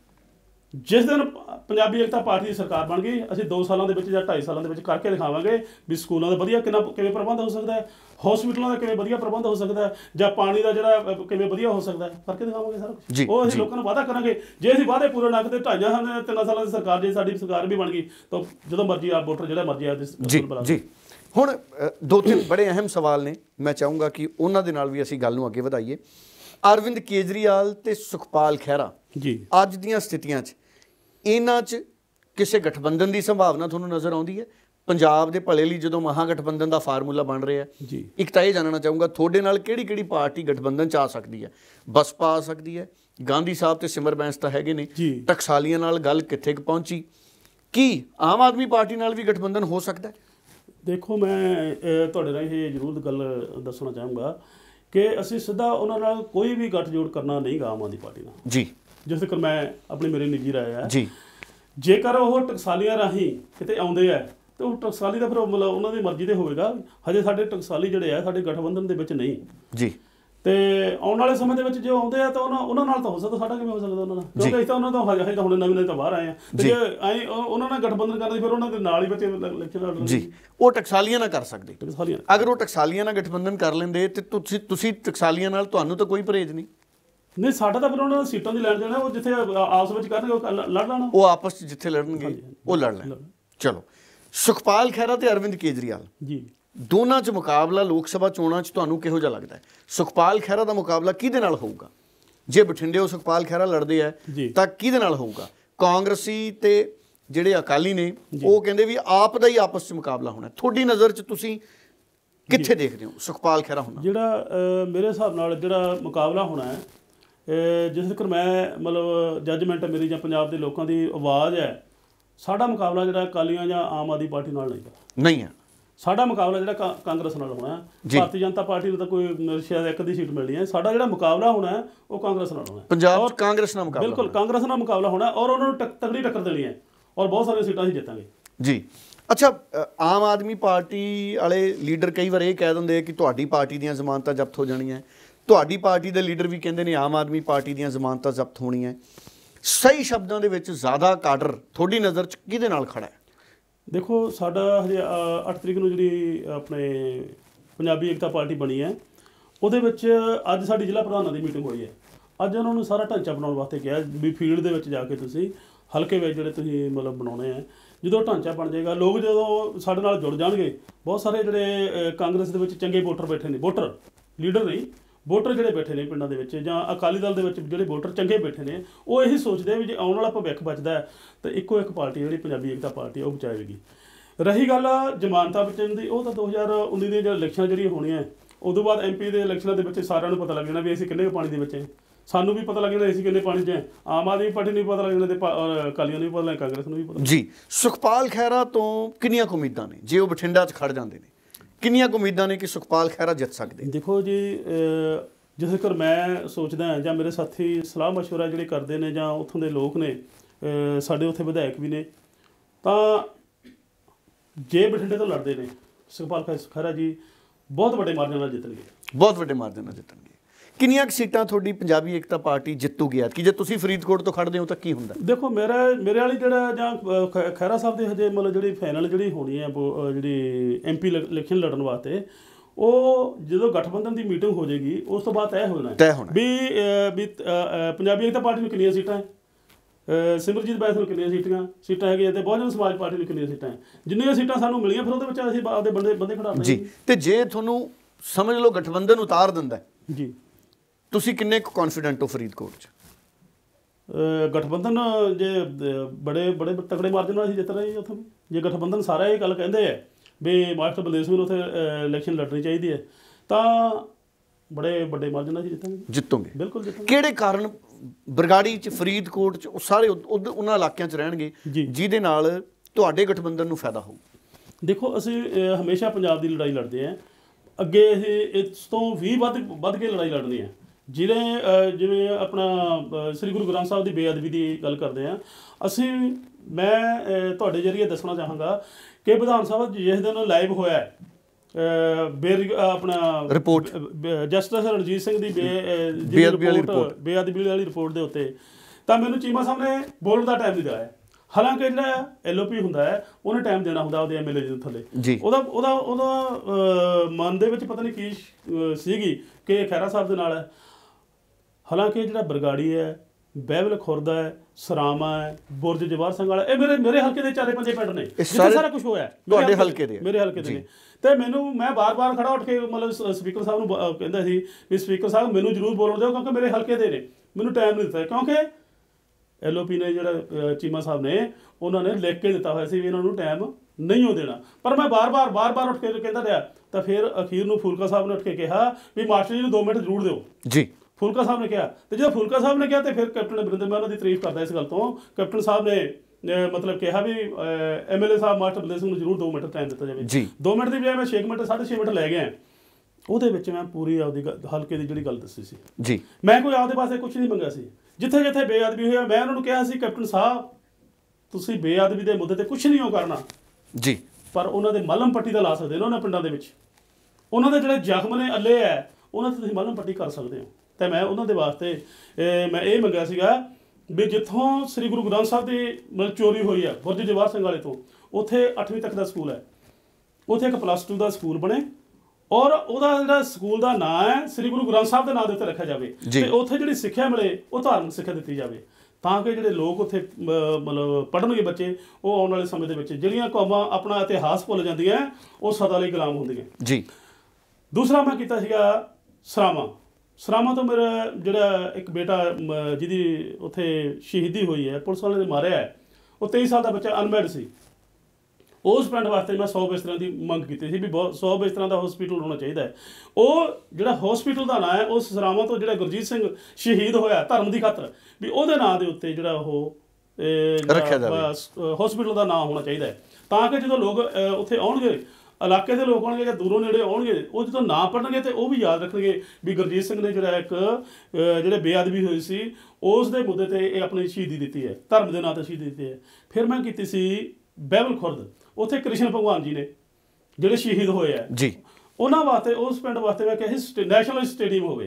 ਜਿਸ ਦਿਨ ਪੰਜਾਬੀ ਏਕਤਾ ਪਾਰਟੀ ਦੀ ਸਰਕਾਰ ਬਣ ਗਈ, ਅਸੀਂ 2 ਸਾਲਾਂ ਦੇ ਵਿੱਚ ਜਾਂ 2.5 ਸਾਲਾਂ ਦੇ ਵਿੱਚ ਕਰਕੇ ਦਿਖਾਵਾਂਗੇ ਵੀ ਸਕੂਲਾਂ ਦਾ ਵਧੀਆ ਕਿਵੇਂ ਪ੍ਰਬੰਧ ਹੋ ਸਕਦਾ ਹੈ, ਹਸਪੀਟਲਾਂ ਦਾ ਕਿਵੇਂ ਵਧੀਆ ਪ੍ਰਬੰਧ ਹੋ ਸਕਦਾ ਹੈ, ਜਾਂ ਪਾਣੀ ਦਾ ਜਿਹੜਾ ਕਿਵੇਂ ਵਧੀਆ ਹੋ ਸਕਦਾ ਹੈ, ਕਰਕੇ ਦਿਖਾਵਾਂਗੇ ਸਾਰਾ ਕੁਝ। ਉਹ ਅਸੀਂ ਲੋਕਾਂ ਨੂੰ ਵਾਅਦਾ ਕਰਾਂਗੇ। ਜੇ ਅਸੀਂ ਵਾਅਦੇ ਪੂਰੇ ਨਾ ਕੀਤੇ, 2.5 ਸਾਲਾਂ ਦੀ ਸਰਕਾਰ, ਜੇ ਸਾਡੀ ਸਰਕਾਰ ਵੀ ਬਣ ਗਈ ਤਾਂ ਜਦੋਂ ਮਰਜ਼ੀ ਆਪ ਵੋਟਰ ਜਿਹੜਾ ਮਰਜ਼ੀ ਆ ਜੀ। ਹੁਣ 2-3 ਬੜੇ ਅਹਿਮ ਸਵਾਲ ਨੇ, ਮੈਂ ਚਾਹੂੰਗਾ ਕਿ ਉਹਨਾਂ ਦੇ ਨਾਲ ਵੀ ਅਸੀਂ ਗੱਲ ਨੂੰ ਅੱਗੇ ਵਧਾਈਏ। ਅਰਵਿੰਦ ਕੇਜਰੀਵਾਲ ਤੇ ਸੁਖਪਾਲ ਖਹਿਰਾ ਜੀ, ਅੱਜ ਦੀਆਂ ਸਥਿਤੀਆਂ 'ਚ ਇਹਨਾਂ 'ਚ ਕਿਸੇ ਗਠਬੰਧਨ ਦੀ ਸੰਭਾਵਨਾ ਤੁਹਾਨੂੰ ਨਜ਼ਰ ਆਉਂਦੀ ਹੈ? ਪੰਜਾਬ ਦੇ ਭਲੇ ਲਈ ਜਦੋਂ ਮਹਾਗਠਬੰਧਨ ਦਾ ਫਾਰਮੂਲਾ ਬਣ ਰਿਹਾ ਜੀ, ਇੱਕ ਤਾਂ ਇਹ ਜਾਣਨਾ ਚਾਹੂੰਗਾ ਤੁਹਾਡੇ ਨਾਲ ਕਿਹੜੀ ਪਾਰਟੀ ਗਠਬੰਧਨ 'ਚ ਆ ਸਕਦੀ ਹੈ? ਬਸਪਾ ਆ ਸਕਦੀ ਹੈ, ਗਾਂਧੀ ਸਾਹਿਬ ਤੇ ਸਿਮਰ ਬੈਂਸ ਤਾਂ ਹੈਗੇ ਨੇ, ਟਕਸਾਲੀਆਂ ਨਾਲ ਗੱਲ ਕਿੱਥੇ ਕੁ ਪਹੁੰਚੀ? ਕੀ ਆਮ ਆਦਮੀ ਪਾਰਟੀ ਨਾਲ ਵੀ ਗਠਬੰਧਨ ਹੋ ਸਕਦਾ ਹੈ? ਦੇਖੋ, ਮੈਂ ਤੁਹਾਡੇ ਨਾਲ ਇਹ ਜ਼ਰੂਰ ਗੱਲ ਦੱਸਣਾ ਚਾਹੂੰਗਾ ਕਿ ਅਸੀਂ ਸਿੱਧਾ ਉਹਨਾਂ ਨਾਲ ਕੋਈ ਵੀ ਗੱਠਜੋੜ ਕਰਨਾ ਨਹੀਂ ਗਾ ਆਮ ਆਦਮੀ ਪਾਰਟੀ ਨਾਲ ਜੀ, ਜਿਸ ਤੱਕ ਮੈਂ ਆਪਣੀ ਮੇਰੀ ਨਿੱਜੀ ਰਾਏ ਹੈ ਜੀ। ਜੇਕਰ ਉਹ ਟਕਸਾਲੀਆਂ ਰਾਹੀਂ ਕਿਤੇ ਆਉਂਦੇ ਆ ਤੇ ਉਹ ਟਕਸਾਲੀ ਦਾ ਫਿਰ ਮਤਲਬ ਉਹਨਾਂ ਦੀ ਮਰਜ਼ੀ ਤੇ ਹੋਵੇਗਾ। ਹਜੇ ਸਾਡੇ ਟਕਸਾਲੀ ਜਿਹੜੇ ਆ ਸਾਡੇ ਗਠਬੰਧਨ ਦੇ ਵਿੱਚ ਨਹੀਂ ਜੀ, ਤੇ ਆਉਣ ਵਾਲੇ ਸਮੇਂ ਦੇ ਵਿੱਚ ਜੇ ਆਉਂਦੇ ਆ ਤਾਂ ਉਹਨਾਂ ਨਾਲ ਤਾਂ ਹੋ ਸਕਦਾ, ਸਾਡਾ ਕਿਵੇਂ ਹੋ ਸਕਦਾ ਉਹਨਾਂ ਨਾਲ, ਕਿਉਂਕਿ ਅਸੀਂ ਤਾਂ ਉਹਨਾਂ ਤੋਂ ਹਜੇ ਤਾਂ ਹੁਣ ਨਵੇਂ ਤਾਂ ਬਾਹਰ ਆਏ ਆ, ਤੇ ਜੇ ਆਏ ਉਹਨਾਂ ਨਾਲ ਗਠਬੰਧਨ ਕਰਦੇ ਫਿਰ ਉਹਨਾਂ ਦੇ ਨਾਲ ਹੀ ਬੱਚੇ ਇਲੈਕਸ਼ਨ ਜੀ। ਉਹ ਟਕਸਾਲੀਆਂ ਨਾਲ ਕਰ ਸਕਦੇ, ਅਗਰ ਉਹ ਟਕਸਾਲੀਆਂ ਨਾਲ ਗਠਬੰਧਨ ਕਰ ਲੈਂਦੇ ਤੇ ਤੁਸੀਂ ਟਕਸਾਲੀਆਂ ਨਾਲ, ਤੁਹਾਨੂੰ ਤਾਂ ਕੋਈ ਪਰਹੇਜ਼ ਨਹੀਂ। ਸਾਡਾ ਤਾਂ ਫਿਰ ਉਹਨਾਂ ਨੇ ਸੀਟਾਂ ਦੀ ਲੈਣ ਦੇਣਾ, ਉਹ ਜਿੱਥੇ ਆਪਸ ਵਿੱਚ ਕਰਨਗੇ ਉਹ ਲੜ ਲੈਣਾ, ਉਹ ਆਪਸ 'ਚ ਜਿੱਥੇ ਲੜਨਗੇ ਉਹ ਲੜ ਲੈਣ। ਚਲੋ, ਸੁਖਪਾਲ ਖਹਿਰਾ ਤੇ ਅਰਵਿੰਦ ਕੇਜਰੀਵਾਲ ਜੀ, ਦੋਨਾਂ 'ਚ ਮੁਕਾਬਲਾ ਲੋਕ ਸਭਾ ਚੋਣਾਂ 'ਚ ਤੁਹਾਨੂੰ ਕਿਹੋ ਜਿਹਾ ਲੱਗਦਾ ਹੈ? ਸੁਖਪਾਲ ਖਹਿਰਾ ਦਾ ਮੁਕਾਬਲਾ ਕਿਹਦੇ ਨਾਲ ਹੋਊਗਾ? ਜੇ ਬਠਿੰਡੇੋਂ ਸੁਖਪਾਲ ਖਹਿਰਾ ਲੜਦੇ ਆ ਤਾਂ ਕਿਹਦੇ ਨਾਲ ਹੋਊਗਾ? ਕਾਂਗਰਸੀ ਤੇ ਜਿਹੜੇ ਅਕਾਲੀ ਨੇ ਉਹ ਕਹਿੰਦੇ ਵੀ ਆਪ ਦਾ ਹੀ ਆਪਸ 'ਚ ਮੁਕਾਬਲਾ ਹੋਣਾ। ਤੁਹਾਡੀ ਨਜ਼ਰ 'ਚ ਤੁਸੀਂ ਕਿੱਥੇ ਦੇਖਦੇ ਹੋ ਸੁਖਪਾਲ ਖਹਿਰਾ ਹੋਣਾ? ਜਿਹੜਾ ਮੇਰੇ ਹਿਸਾਬ ਨਾਲ ਜਿਹੜਾ ਮੁਕਾਬਲਾ ਹੋਣਾ ਹੈ, ਜਿਸ ਤੱਕ ਮੈਂ ਮਤਲਬ ਜੱਜਮੈਂਟ ਮੇਰੀ ਜਾਂ ਪੰਜਾਬ ਦੇ ਲੋਕਾਂ ਦੀ ਆਵਾਜ਼ ਹੈ, ਸਾਡਾ ਮੁਕਾਬਲਾ ਜਿਹੜਾ ਅਕਾਲੀਆਂ ਜਾਂ ਆਮ ਆਦਮੀ ਪਾਰਟੀ ਨਾਲ ਨਹੀਂ ਹੈ। ਸਾਡਾ ਮੁਕਾਬਲਾ ਜਿਹੜਾ ਕਾਂਗਰਸ ਨਾਲ ਹੋਣਾ। ਭਾਰਤੀ ਜਨਤਾ ਪਾਰਟੀ ਨੂੰ ਤਾਂ ਕੋਈ ਸ਼ਾਇਦ 1 ਦੀ ਸੀਟ ਮਿਲਣੀ ਹੈ। ਸਾਡਾ ਜਿਹੜਾ ਮੁਕਾਬਲਾ ਹੋਣਾ ਉਹ ਕਾਂਗਰਸ ਨਾਲ ਹੋਣਾ। ਪੰਜਾਬ 'ਚ ਕਾਂਗਰਸ ਨਾਲ ਮੁਕਾਬਲਾ, ਬਿਲਕੁਲ ਕਾਂਗਰਸ ਨਾਲ ਮੁਕਾਬਲਾ ਹੋਣਾ, ਔਰ ਉਹਨਾਂ ਨੂੰ ਤਗੜੀ ਟੱਕਰ ਦੇਣੀ ਹੈ, ਔਰ ਬਹੁਤ ਸਾਰੀਆਂ ਸੀਟਾਂ ਅਸੀਂ ਜਿੱਤਾਂਗੇ ਜੀ। ਅੱਛਾ, ਆਮ ਆਦਮੀ ਪਾਰਟੀ ਵਾਲੇ ਲੀਡਰ ਕਈ ਵਾਰ ਇਹ ਕਹਿ ਦਿੰਦੇ ਕਿ ਤੁਹਾਡੀ ਪਾਰਟੀ ਦੀਆਂ ਜ਼ਮਾਨਤਾਂ ਜ਼ਬਤ ਹੋ ਜਾਣੀਆਂ, ਤੁਹਾਡੀ ਪਾਰਟੀ ਦੇ ਲੀਡਰ ਵੀ ਕਹਿੰਦੇ ਨੇ ਆਮ ਆਦਮੀ ਪਾਰਟੀ ਦੀਆਂ ਜ਼ਮਾਨਤਾਂ ਜ਼ਬਤ ਹੋਣੀਆਂ। ਸਹੀ ਸ਼ਬਦਾਂ ਦੇ ਵਿੱਚ ਜ਼ਿਆਦਾ ਕਾਡਰ ਤੁਹਾਡੀ ਨਜ਼ਰ 'ਚ ਕਿਹਦੇ ਨਾਲ ਖੜਾ ਹੈ? ਦੇਖੋ, ਸਾਡਾ ਹਜੇ 8 ਤਰੀਕ ਨੂੰ ਜਿਹੜੀ ਆਪਣੇ ਪੰਜਾਬੀ ਏਕਤਾ ਪਾਰਟੀ ਬਣੀ ਹੈ, ਉਹਦੇ ਵਿੱਚ ਅੱਜ ਸਾਡੀ ਜ਼ਿਲ੍ਹਾ ਪ੍ਰਧਾਨਾਂ ਦੀ ਮੀਟਿੰਗ ਹੋਈ ਹੈ। ਅੱਜ ਉਹਨਾਂ ਨੂੰ ਸਾਰਾ ਢਾਂਚਾ ਬਣਾਉਣ ਵਾਸਤੇ ਕਿਹਾ ਵੀ ਫੀਲਡ ਦੇ ਵਿੱਚ ਜਾ ਕੇ ਤੁਸੀਂ ਹਲਕੇ ਵਿੱਚ ਜਿਹੜੇ ਤੁਸੀਂ ਮਤਲਬ ਬਣਾਉਣੇ ਆ, ਜਦੋਂ ਢਾਂਚਾ ਬਣ ਜਾਏਗਾ, ਲੋਕ ਜਦੋਂ ਸਾਡੇ ਨਾਲ ਜੁੜ ਜਾਣਗੇ, ਬਹੁਤ ਸਾਰੇ ਜਿਹੜੇ ਕਾਂਗਰਸ ਦੇ ਵਿੱਚ ਚੰਗੇ ਵੋਟਰ ਬੈਠੇ ਨੇ, ਵੋਟਰ ਲੀਡਰ ਨਹੀਂ, ਵੋਟਰ ਜਿਹੜੇ ਬੈਠੇ ਨੇ ਪਿੰਡਾਂ ਦੇ ਵਿੱਚ ਜਾਂ ਅਕਾਲੀ ਦਲ ਦੇ ਵਿੱਚ ਜਿਹੜੇ ਵੋਟਰ ਚੰਗੇ ਬੈਠੇ ਨੇ, ਉਹ ਇਹੀ ਸੋਚਦੇ ਆ ਵੀ ਜੇ ਆਉਣ ਵਾਲਾ ਭਵਿੱਖ ਬਚਦਾ ਤਾਂ ਇੱਕੋ ਇੱਕ ਪਾਰਟੀ ਜਿਹੜੀ ਪੰਜਾਬੀ ਏਕਤਾ ਪਾਰਟੀ ਉਹ ਬਚਾਏਗੀ। ਰਹੀ ਗੱਲ ਜ਼ਮਾਨਤਾਂ ਬਚਣ ਦੀ, ਉਹ ਤਾਂ 2019 ਦੀਆਂ ਜਿਹੜੇ ਇਲੈਕਸ਼ਨ ਜਿਹੜੀਆਂ ਹੋਣੀਆਂ, ਉਦੋਂ ਬਾਅਦ MP ਦੇ ਇਲੈਕਸ਼ਨਾਂ ਦੇ ਵਿੱਚ ਸਾਰਿਆਂ ਨੂੰ ਪਤਾ ਲੱਗ ਜਾਣਾ ਵੀ ਅਸੀਂ ਕਿੰਨੇ ਪਾਣੀ ਦੇ ਵਿੱਚ ਹਾਂ। ਸਾਨੂੰ ਵੀ ਪਤਾ ਲੱਗ ਜਾਣਾ ਅਸੀਂ ਕਿੰਨੇ ਪਾਣੀ 'ਚ ਹਾਂ। ਆਮ ਆਦਮੀ ਪਾਰਟੀ ਨੂੰ ਵੀ ਪਤਾ ਲੱਗ ਜਾਣਾ ਤੇ ਅਕਾਲੀਆਂ ਨੂੰ ਵੀ ਪਤਾ ਲੱਗ, ਕਾਂਗਰਸ ਨੂੰ ਵੀ ਪਤਾ। ਜੀ, ਸੁਖਪਾਲ ਖਹਿਰਾ ਤੋਂ ਕਿੰਨੀਆਂ ਕੁ ਉਮੀਦਾਂ ਨੇ ਜੇ ਉਹ ਬਠਿੰਡਾ 'ਚ ਖੜ ਜਾਂਦੇ ਨੇ? ਕਿੰਨੀਆਂ ਕੁ ਉਮੀਦਾਂ ਨੇ ਕਿ ਸੁਖਪਾਲ ਖਹਿਰਾ ਜਿੱਤ ਸਕਦੇ? ਦੇਖੋ ਜੀ, ਜੇਕਰ ਮੈਂ ਸੋਚਦਾ ਜਾਂ ਮੇਰੇ ਸਾਥੀ ਸਲਾਹ ਮਸ਼ਵਰਾ ਜਿਹੜੇ ਕਰਦੇ ਨੇ ਜਾਂ ਉੱਥੋਂ ਦੇ ਲੋਕ ਨੇ, ਸਾਡੇ ਉੱਥੇ ਵਿਧਾਇਕ ਵੀ ਨੇ, ਤਾਂ ਜੇ ਬਠਿੰਡੇ ਤੋਂ ਲੜਦੇ ਨੇ ਸੁਖਪਾਲ ਖਹਿਰਾ ਜੀ ਬਹੁਤ ਵੱਡੇ ਮਾਰਜਨ ਨਾਲ ਜਿੱਤਣਗੇ। ਬਹੁਤ ਵੱਡੇ ਮਾਰਜਨ ਨਾਲ ਜਿੱਤਣਗੇ। ਕਿੰਨੀਆਂ ਕੁ ਸੀਟਾਂ ਤੁਹਾਡੀ ਪੰਜਾਬੀ ਏਕਤਾ ਪਾਰਟੀ ਜਿੱਤੂਗੀ ਕਿ ਜੇ ਤੁਸੀਂ ਫਰੀਦਕੋਟ ਤੋਂ ਖੜਦੇ ਹੋ ਤਾਂ ਕੀ ਹੁੰਦਾ? ਦੇਖੋ, ਮੇਰੇ ਵਾਲੀ ਜਿਹੜਾ ਜਾਂ ਖਹਿਰਾ ਸਾਹਿਬ ਦੇ ਹਜੇ ਮਤਲਬ ਜਿਹੜੀ ਫਾਈਨਲ ਜਿਹੜੀ ਹੋਣੀ ਹੈ ਜਿਹੜੀ MP ਇਲੈਕਸ਼ਨ ਲੜਨ ਵਾਸਤੇ, ਉਹ ਜਦੋਂ ਗਠਬੰਧਨ ਦੀ ਮੀਟਿੰਗ ਹੋ ਜਾਏਗੀ ਉਸ ਤੋਂ ਬਾਅਦ ਤੈਅ ਹੋਣਾ ਵੀ ਪੰਜਾਬੀ ਏਕਤਾ ਪਾਰਟੀ ਨੂੰ ਕਿੰਨੀਆਂ ਸੀਟਾਂ ਹੈ, ਸਿਮਰਜੀਤ ਬੈਂਸ ਨੂੰ ਕਿੰਨੀਆਂ ਸੀਟਾਂ ਹੈਗੀਆਂ ਤੇ ਬਹੁਜਨ ਸਮਾਜ ਪਾਰਟੀ ਨੂੰ ਕਿੰਨੀਆਂ ਸੀਟਾਂ ਹੈ। ਜਿੰਨੀਆਂ ਸੀਟਾਂ ਸਾਨੂੰ ਮਿਲੀਆਂ ਫਿਰ ਉਹਦੇ ਵਿੱਚ ਅਸੀਂ ਆਪਦੇ ਬੰਦੇ ਖੜਾਉਂਦੇ ਜੀ। ਤੇ ਜੇ ਤੁਹਾਨੂੰ ਸਮਝ ਲਓ ਗਠਬੰਧਨ ਉਤਾਰ ਦਿੰਦਾ ਜੀ, ਤੁਸੀਂ ਕਿੰਨੇ ਕੁ ਕੌਨਫੀਡੈਂਟ ਹੋ ਫਰੀਦਕੋਟ 'ਚ? ਗਠਬੰਧਨ ਜੇ ਬੜੇ ਤਕੜੇ ਮਾਰਜਨ ਨਾਲ ਅਸੀਂ ਜਿੱਤ ਰਹੇ ਹਾਂ ਉੱਥੇ। ਜੇ ਗਠਬੰਧਨ ਸਾਰਾ ਇਹ ਗੱਲ ਕਹਿੰਦੇ ਹੈ ਵੀ ਮਾਸਟਰ ਬਲਦੇਵ ਸਿੰਘ ਨੂੰ ਉੱਥੇ ਇਲੈਕਸ਼ਨ ਲੜਨੀ ਚਾਹੀਦੀ ਹੈ, ਤਾਂ ਬੜੇ ਵੱਡੇ ਮਾਰਜਨ ਨਾਲ ਅਸੀਂ ਜਿੱਤੋਗੇ। ਬਿਲਕੁਲ ਜਿੱਤਾਂਗੇ। ਕਿਹੜੇ ਕਾਰਨ ਬਰਗਾੜੀ 'ਚ, ਫਰੀਦਕੋਟ 'ਚ ਉਹ ਸਾਰੇ ਉਹਨਾਂ ਇਲਾਕਿਆਂ 'ਚ ਰਹਿਣਗੇ ਜਿਹਦੇ ਨਾਲ ਤੁਹਾਡੇ ਗਠਬੰਧਨ ਨੂੰ ਫਾਇਦਾ ਹੋਊ? ਦੇਖੋ, ਅਸੀਂ ਹਮੇਸ਼ਾ ਪੰਜਾਬ ਦੀ ਲੜਾਈ ਲੜਦੇ ਹਾਂ। ਅੱਗੇ ਇਹ ਇਸ ਤੋਂ ਵੀ ਵੱਧ ਕੇ ਲੜਾਈ ਲੜਨੀ ਹੈ। ਜਿਵੇਂ ਆਪਣਾ ਸ੍ਰੀ ਗੁਰੂ ਗ੍ਰੰਥ ਸਾਹਿਬ ਦੀ ਬੇਅਦਬੀ ਦੀ ਗੱਲ ਕਰਦੇ ਹਾਂ ਮੈਂ ਤੁਹਾਡੇ ਜ਼ਰੀਏ ਦੱਸਣਾ ਚਾਹਾਂਗਾ ਕਿ ਵਿਧਾਨ ਸਭਾ ਜਿਸ ਦਿਨ ਲਾਈਵ ਹੋਇਆ ਆਪਣਾ ਰਿਪੋਰਟ ਜਸਟਿਸ ਰਣਜੀਤ ਸਿੰਘ ਦੀ ਬੇਅਦਬੀ ਵਾਲੀ ਰਿਪੋਰਟ ਦੇ ਉੱਤੇ, ਤਾਂ ਮੈਨੂੰ ਚੀਮਾ ਸਾਹਿਬ ਨੇ ਬੋਲਣ ਦਾ ਟਾਈਮ ਨਹੀਂ ਦਿੱਤਾ। ਹਾਲਾਂਕਿ ਜਿਹੜਾ LOP ਹੁੰਦਾ ਹੈ ਉਹਨੇ ਟਾਈਮ ਦੇਣਾ ਹੁੰਦਾ ਉਹਦੇ MLA ਦੇ ਥੱਲੇ। ਉਹਦਾ ਮਨ ਦੇ ਵਿੱਚ ਪਤਾ ਨਹੀਂ ਕੀ ਸੀਗੀ ਕਿ ਖਹਿਰਾ ਸਾਹਿਬ ਦੇ ਨਾਲ ਹੈ। ਹਾਲਾਂਕਿ ਜਿਹੜਾ ਬਰਗਾੜੀ ਹੈ, ਬਹਿਬਲ ਖੁਰਦ ਹੈ, ਸਰਾਵਾਂ ਹੈ, ਬੁਰਜ ਜਵਾਹਰ ਸਿੰਘ ਵਾਲਾ, ਇਹ ਮੇਰੇ ਹਲਕੇ ਦੇ 4-5 ਪਿੰਡ ਨੇ ਜਿੱਥੇ ਸਾਰਾ ਕੁਝ ਹੋਇਆ। ਤੁਹਾਡੇ ਹਲਕੇ ਦੇ? ਮੇਰੇ ਹਲਕੇ ਦੇ ਨੇ। ਤੇ ਮੈਂ ਬਾਰ-ਬਾਰ ਖੜਾ ਉੱਠ ਕੇ ਮਤਲਬ ਸਪੀਕਰ ਸਾਹਿਬ ਨੂੰ ਕਹਿੰਦਾ ਸੀ ਵੀ ਸਪੀਕਰ ਸਾਹਿਬ ਮੈਨੂੰ ਜ਼ਰੂਰ ਬੋਲਣ ਦਿਓ ਕਿਉਂਕਿ ਮੇਰੇ ਹਲਕੇ ਦੇ ਨੇ, ਮੈਨੂੰ ਟਾਈਮ ਨਹੀਂ ਦਿੱਤਾ। ਕਿਉਂਕਿ LOP ਨੇ ਜਿਹੜਾ ਚੀਮਾ ਸਾਹਿਬ ਨੇ ਉਹਨਾਂ ਨੇ ਲਿਖ ਕੇ ਦਿੱਤਾ ਹੋਇਆ ਸੀ ਵੀ ਇਹਨਾਂ ਨੂੰ ਟਾਈਮ ਨਹੀਂ ਉਹ ਦੇਣਾ। ਪਰ ਮੈਂ ਬਾਰ-ਬਾਰ ਉੱਠ ਕੇ ਕਹਿੰਦਾ ਰਿਹਾ। ਤਾਂ ਫਿਰ ਅਖੀਰ ਨੂੰ ਫੂਲਕਾ ਸਾਹਿਬ ਨੇ ਉੱਠ ਕੇ ਕਿਹਾ ਵੀ ਮਾਸਟਰ ਜੀ ਨੂੰ 2 ਮਿੰਟ ਜ਼ਰੂਰ ਦਿਓ ਜੀ। ਫੂਲਕਾ ਸਾਹਿਬ ਨੇ ਕਿਹਾ, ਤੇ ਜਦੋਂ ਫੂਲਕਾ ਸਾਹਿਬ ਨੇ ਕਿਹਾ ਤੇ ਫਿਰ ਕੈਪਟਨ ਅਮਰਿੰਦਰ, ਮੈਂ ਉਹਨਾਂ ਦੀ ਤਾਰੀਫ ਕਰਦਾ ਇਸ ਗੱਲ ਤੋਂ, ਕੈਪਟਨ ਸਾਹਿਬ ਨੇ ਮਤਲਬ ਕਿਹਾ ਵੀ MLA ਸਾਹਿਬ ਮਾਸਟਰ ਬਲਦੇਵ ਸਿੰਘ ਨੂੰ ਜ਼ਰੂਰ 2 ਮਿੰਟ ਟਾਈਮ ਦਿੱਤਾ ਜਾਵੇ। 2 ਮਿੰਟ ਦੀ ਬਜਾਏ ਮੈਂ 6 ਮਿੰਟ 6.5 ਮਿੰਟ ਲੈ ਗਿਆ। ਉਹਦੇ ਵਿੱਚ ਮੈਂ ਪੂਰੀ ਆਪਦੀ ਹਲਕੇ ਦੀ ਜਿਹੜੀ ਗੱਲ ਦੱਸੀ ਸੀ ਜੀ। ਮੈਂ ਕੋਈ ਆਪਦੇ ਪਾਸੇ ਕੁਝ ਨਹੀਂ ਮੰਗਿਆ ਸੀ। ਜਿੱਥੇ ਬੇਅਦਬੀ ਹੋਇਆ ਮੈਂ ਉਹਨਾਂ ਨੂੰ ਕਿਹਾ ਸੀ ਕੈਪਟਨ ਸਾਹਿਬ ਤੁਸੀਂ ਬੇਅਦਬੀ ਦੇ ਮੁੱਦੇ ਤੇ ਕੁਝ ਨਹੀਂ ਉਹ ਕਰਨਾ ਜੀ, ਪਰ ਉਹਨਾਂ ਦੇ ਮਲਮ ਪੱਟੀ ਤਾਂ ਲਾ ਸਕਦੇ ਨੇ। ਉਹਨਾਂ ਪਿੰਡਾਂ ਦੇ ਵਿੱਚ ਉਹਨਾਂ ਦੇ ਜਿਹੜੇ ਜ਼ਖਮ ਨੇ ਅੱਲੇ ਹੈ ਉਹਨਾਂ 'ਤੇ ਤੁਸੀਂ ਮਲਮ ਪੱਟੀ ਕਰ ਸਕਦੇ ਹੋ। ਤੇ ਮੈਂ ਉਹਨਾਂ ਦੇ ਵਾਸਤੇ ਮੈਂ ਇਹ ਮੰਗਿਆ ਸੀਗਾ ਵੀ ਜਿੱਥੋਂ ਸ੍ਰੀ ਗੁਰੂ ਗ੍ਰੰਥ ਸਾਹਿਬ ਦੀ ਮਤਲਬ ਚੋਰੀ ਹੋਈ ਹੈ ਬੁਰਜ ਜਵਾਹਰ ਸਿੰਘ ਵਾਲੇ ਤੋਂ, ਉੱਥੇ 8ਵੀਂ ਤੱਕ ਦਾ ਸਕੂਲ ਹੈ, ਉੱਥੇ ਇੱਕ +2 ਦਾ ਸਕੂਲ ਬਣੇ ਔਰ ਉਹਦਾ ਜਿਹੜਾ ਸਕੂਲ ਦਾ ਨਾਂ ਹੈ ਸ੍ਰੀ ਗੁਰੂ ਗ੍ਰੰਥ ਸਾਹਿਬ ਦੇ ਨਾਂ ਦੇ ਉੱਤੇ ਰੱਖਿਆ ਜਾਵੇ ਤੇ ਉੱਥੇ ਜਿਹੜੀ ਸਿੱਖਿਆ ਮਿਲੇ ਉਹ ਧਾਰਮਿਕ ਸਿੱਖਿਆ ਦਿੱਤੀ ਜਾਵੇ ਤਾਂ ਕਿ ਜਿਹੜੇ ਲੋਕ ਉੱਥੇ ਮਤਲਬ ਪੜ੍ਹਨਗੇ ਬੱਚੇ, ਉਹ ਆਉਣ ਵਾਲੇ ਸਮੇਂ ਦੇ ਵਿੱਚ ਜਿਹੜੀਆਂ ਕੌਮਾਂ ਆਪਣਾ ਇਤਿਹਾਸ ਭੁੱਲ ਜਾਂਦੀਆਂ ਉਹ ਸਦਾ ਲਈ ਗੁਲਾਮ ਹੁੰਦੀਆਂ ਜੀ। ਦੂਸਰਾ ਮੈਂ ਕੀਤਾ ਸੀਗਾ ਸਰਾਵਾਂ ਤੋਂ ਮੇਰਾ ਜਿਹੜਾ ਇੱਕ ਬੇਟਾ ਜਿਹਦੀ ਉੱਥੇ ਸ਼ਹੀਦੀ ਹੋਈ ਹੈ, ਪੁਲਿਸ ਵਾਲੇ ਨੇ ਮਾਰਿਆ ਹੈ, ਉਹ 23 ਸਾਲ ਦਾ ਬੱਚਾ ਅਨਮੈਰਿਡ ਸੀ। ਉਸ ਪਿੰਡ ਵਾਸਤੇ ਮੈਂ 100 ਬਿਸਤਰਿਆਂ ਦੀ ਮੰਗ ਕੀਤੀ ਸੀ ਵੀ 100 ਬਿਸਤਰਿਆਂ ਦਾ ਹਸਪੀਟਲ ਹੋਣਾ ਚਾਹੀਦਾ ਹੈ। ਉਹ ਜਿਹੜਾ ਹਸਪੀਟਲ ਦਾ ਨਾਂ ਹੈ ਉਸ ਸਰਾਵਾਂ ਤੋਂ ਜਿਹੜਾ ਗੁਰਜੀਤ ਸਿੰਘ ਸ਼ਹੀਦ ਹੋਇਆ ਧਰਮ ਦੀ ਖਾਤਰ, ਵੀ ਉਹਦੇ ਨਾਂ ਦੇ ਉੱਤੇ ਜਿਹੜਾ ਉਹ ਹਸਪੀਟਲ ਦਾ ਨਾਂ ਹੋਣਾ ਚਾਹੀਦਾ ਹੈ ਤਾਂ ਕਿ ਜਦੋਂ ਲੋਕ ਉੱਥੇ ਆਉਣਗੇ, ਇਲਾਕੇ ਦੇ ਲੋਕ ਆਉਣਗੇ ਜਾਂ ਦੂਰੋਂ ਨੇੜੇ ਆਉਣਗੇ, ਉਹ ਜਦੋਂ ਨਾਂ ਪੜ੍ਹਨਗੇ ਤੇ ਉਹ ਵੀ ਯਾਦ ਰੱਖਣਗੇ ਵੀ ਗੁਰਜੀਤ ਸਿੰਘ ਨੇ ਜਿਹੜਾ ਇੱਕ ਜਿਹੜੇ ਬੇਅਦਬੀ ਹੋਈ ਸੀ ਉਸ ਦੇ ਮੁੱਦੇ ਤੇ ਇਹ ਆਪਣੀ ਸ਼ਹੀਦੀ ਦਿੱਤੀ ਹੈ, ਧਰਮ ਦੇ ਨਾਂ ਤੇ ਸ਼ਹੀਦੀ ਦਿੱਤੀ ਹੈ। ਫਿਰ ਮੈਂ ਕੀਤੀ ਸੀ ਬਹਿਬਲ ਖੁਰਦ, ਉੱਥੇ ਕ੍ਰਿਸ਼ਨ ਭਗਵਾਨ ਜੀ ਨੇ ਜਿਹੜੇ ਸ਼ਹੀਦ ਹੋਏ ਆ ਜੀ, ਉਹਨਾਂ ਵਾਸਤੇ ਉਸ ਪਿੰਡ ਵਾਸਤੇ ਮੈਂ ਕਿਹਾ ਨੈਸ਼ਨਲ ਸਟੇਡੀਅਮ ਹੋਵੇ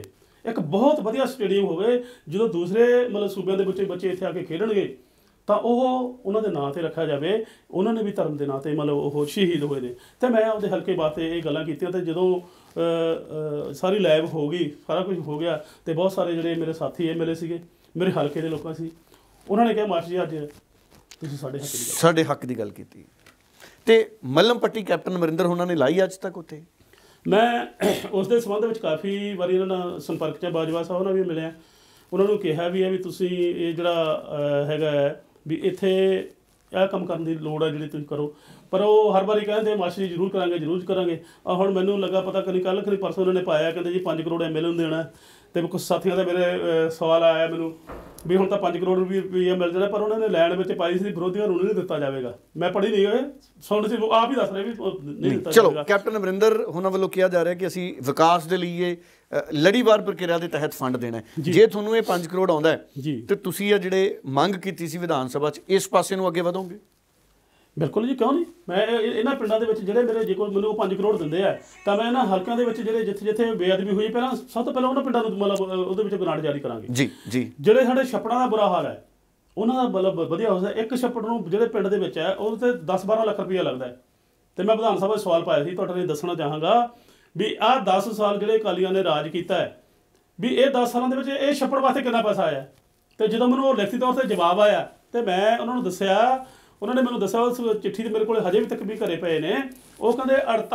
ਇੱਕ ਬਹੁਤ ਵਧੀਆ ਸਟੇਡੀਅਮ ਹੋਵੇ, ਜਦੋਂ ਦੂਸਰੇ ਮਤਲਬ ਸੂਬਿਆਂ ਦੇ ਬੱਚੇ ਇੱਥੇ ਆ ਕੇ ਖੇਡਣਗੇ ਤਾਂ ਉਹ ਉਹਨਾਂ ਦੇ ਨਾਂ 'ਤੇ ਰੱਖਿਆ ਜਾਵੇ, ਉਹਨਾਂ ਨੇ ਵੀ ਧਰਮ ਦੇ ਨਾਂ 'ਤੇ ਮਤਲਬ ਉਹ ਸ਼ਹੀਦ ਹੋਏ ਨੇ। ਅਤੇ ਮੈਂ ਆਪਦੇ ਹਲਕੇ ਵਾਸਤੇ ਇਹ ਗੱਲਾਂ ਕੀਤੀਆਂ, ਅਤੇ ਜਦੋਂ ਸਾਰੀ ਲੈਬ ਹੋ ਗਈ, ਸਾਰਾ ਕੁਝ ਹੋ ਗਿਆ, ਅਤੇ ਬਹੁਤ ਸਾਰੇ ਜਿਹੜੇ ਮੇਰੇ ਸਾਥੀ MLA ਸੀਗੇ, ਮੇਰੇ ਹਲਕੇ ਦੇ ਲੋਕਾਂ ਸੀ, ਉਹਨਾਂ ਨੇ ਕਿਹਾ ਮਾਸਟਰ ਜੀ ਅੱਜ ਤੁਸੀਂ ਸਾਡੇ ਹੱਕ ਦੀ ਗੱਲ ਕੀਤੀ। ਅਤੇ ਮੱਲਮ ਪੱਟੀ ਕੈਪਟਨ ਅਮਰਿੰਦਰ ਉਹਨਾਂ ਨੇ ਲਾਈ ਅੱਜ ਤੱਕ ਉੱਥੇ? ਮੈਂ ਉਸ ਦੇ ਸੰਬੰਧ ਵਿੱਚ ਕਾਫੀ ਵਾਰੀ ਇਹਨਾਂ ਨਾਲ ਸੰਪਰਕ 'ਚ ਬਾਜਵਾ ਸਾਹਿਬ ਨਾਲ ਵੀ ਮਿਲਿਆ, ਉਹਨਾਂ ਨੂੰ ਕਿਹਾ ਵੀ ਹੈ ਵੀ ਤੁਸੀਂ ਇਹ ਜਿਹੜਾ ਹੈਗਾ ਵੀ ਇੱਥੇ ਇਹ ਕੰਮ ਕਰਨ ਦੀ ਲੋੜ ਹੈ ਜਿਹੜੀ ਤੁਸੀਂ ਕਰੋ, ਪਰ ਉਹ ਹਰ ਵਾਰੀ ਕਹਿੰਦੇ ਮਾਸਟਰ ਜੀ ਜ਼ਰੂਰ ਕਰਾਂਗੇ। ਹੁਣ ਮੈਨੂੰ ਲੱਗਾ ਪਤਾ ਕਰੀ ਕੱਲ੍ਹ ਕਰੀ ਪਰਸੋਂ ਉਹਨਾਂ ਨੇ ਪਾਇਆ, ਕਹਿੰਦੇ ਜੀ 5 ਕਰੋੜ MLA ਨੂੰ ਦੇਣਾ, ਅਤੇ ਕੁਛ ਸਾਥੀਆਂ ਦਾ ਮੇਰੇ ਸਵਾਲ ਆਇਆ ਮੈਨੂੰ ਵੀ ਹੁਣ ਤਾਂ 5 ਕਰੋੜ ਰੁਪਈਆ ਮਿਲ ਜਾਣਾ, ਪਰ ਉਹਨਾਂ ਨੇ ਲੈਣ ਵਿੱਚ ਪਾਈ ਸੀ ਵਿਰੋਧੀਆਂ ਨੂੰ ਨਹੀਂ ਦਿੱਤਾ ਜਾਵੇਗਾ। ਮੈਂ ਪੜ੍ਹੀ ਨਹੀਂ ਹੋਏ, ਸੁਣ ਸੀ ਆਪ ਹੀ ਦੱਸ ਰਹੇ ਵੀ ਨਹੀਂ ਦਿੱਤਾ ਚਲੋ ਕੈਪਟਨ ਅਮਰਿੰਦਰ ਉਹਨਾਂ ਵੱਲੋਂ ਕਿਹਾ ਜਾ ਰਿਹਾ ਕਿ ਅਸੀਂ ਵਿਕਾਸ ਦੇ ਲਈ ਇਹ ਲੜੀਵਾਰ ਪ੍ਰਕਿਰਿਆ ਦੇ ਤਹਿਤ ਫੰਡ ਦੇਣਾ ਹੈ। ਜੇ ਤੁਹਾਨੂੰ ਇਹ 5 ਕਰੋੜ ਆਉਂਦਾ ਹੈ ਤੇ ਤੁਸੀਂ ਇਹ ਜਿਹੜੇ ਮੰਗ ਕੀਤੀ ਸੀ ਵਿਧਾਨ ਸਭਾ 'ਚ, ਇਸ ਪਾਸੇ ਨੂੰ ਅੱਗੇ ਵਧੋਗੇ? ਬਿਲਕੁਲ ਜੀ, ਕਿਉਂ ਨਹੀਂ। ਮੈਂ ਇਹਨਾਂ ਪਿੰਡਾਂ ਦੇ ਵਿੱਚ ਜਿਹੜੇ ਮੇਰੇ ਜੇ ਕੋਈ ਮੈਨੂੰ 5 ਕਰੋੜ ਦਿੰਦੇ ਆ, ਤਾਂ ਮੈਂ ਇਹਨਾਂ ਹਲਕਿਆਂ ਦੇ ਵਿੱਚ ਜਿਹੜੇ ਜਿੱਥੇ ਬੇਅਦਬੀ ਹੋਈ, ਪਹਿਲਾਂ ਸਭ ਤੋਂ ਪਹਿਲਾਂ ਉਹਨਾਂ ਪਿੰਡਾਂ ਨੂੰ ਮਤਲਬ ਉਹਦੇ ਵਿੱਚ ਗ੍ਰਾਂਟ ਜਾਰੀ ਕਰਾਂਗੇ। ਜੀ ਜਿਹੜੇ ਸਾਡੇ ਛੱਪੜਾਂ ਦਾ ਬੁਰਾ ਹਾਲ ਹੈ ਉਹਨਾਂ ਦਾ ਮਤਲਬ ਵਧੀਆ ਹੋ ਸਕਦਾ। ਇੱਕ ਛੱਪੜ ਨੂੰ ਜਿਹੜੇ ਪਿੰਡ ਦੇ ਵਿੱਚ ਹੈ ਉਹਦੇ 'ਤੇ 10-12 ਲੱਖ ਰੁਪਈਆ ਲੱਗਦਾ ਹੈ, ਅਤੇ ਮੈਂ ਵਿਧਾਨ ਸਭਾ 'ਚ ਸਵਾਲ ਪਾਇਆ ਸੀ, ਤੁਹਾਡੇ ਨਾਲ ਦੱਸਣਾ ਚਾਹਾਂਗਾ ਵੀ ਆਹ 10 ਸਾਲ ਜਿਹੜੇ ਅਕਾਲੀਆਂ ਨੇ ਰਾਜ ਕੀਤਾ ਹੈ, ਵੀ ਇਹ 10 ਸਾਲਾਂ ਦੇ ਵਿੱਚ ਇਹ ਛੱਪੜ ਵਾਸਤੇ ਕਿੰਨਾ ਪੈਸਾ ਆਇਆ। ਅਤੇ ਜਦੋਂ ਮੈਨੂੰ ਉਹ ਲਿਖਤੀ ਤੌਰ 'ਤੇ ਜਵਾਬ ਆਇਆ ਅਤੇ ਮੈਂ ਉਹਨਾਂ ਨੂੰ ਦੱਸਿਆ, ਉਹਨਾਂ ਨੇ ਮੈਨੂੰ ਦੱਸਿਆ ਉਸ ਚਿੱਠੀ ਦੇ ਮੇਰੇ ਕੋਲ ਹਜੇ ਵੀ ਤੱਕ ਵੀ ਘਰੇ ਪਏ ਨੇ, ਉਹ ਕਹਿੰਦੇ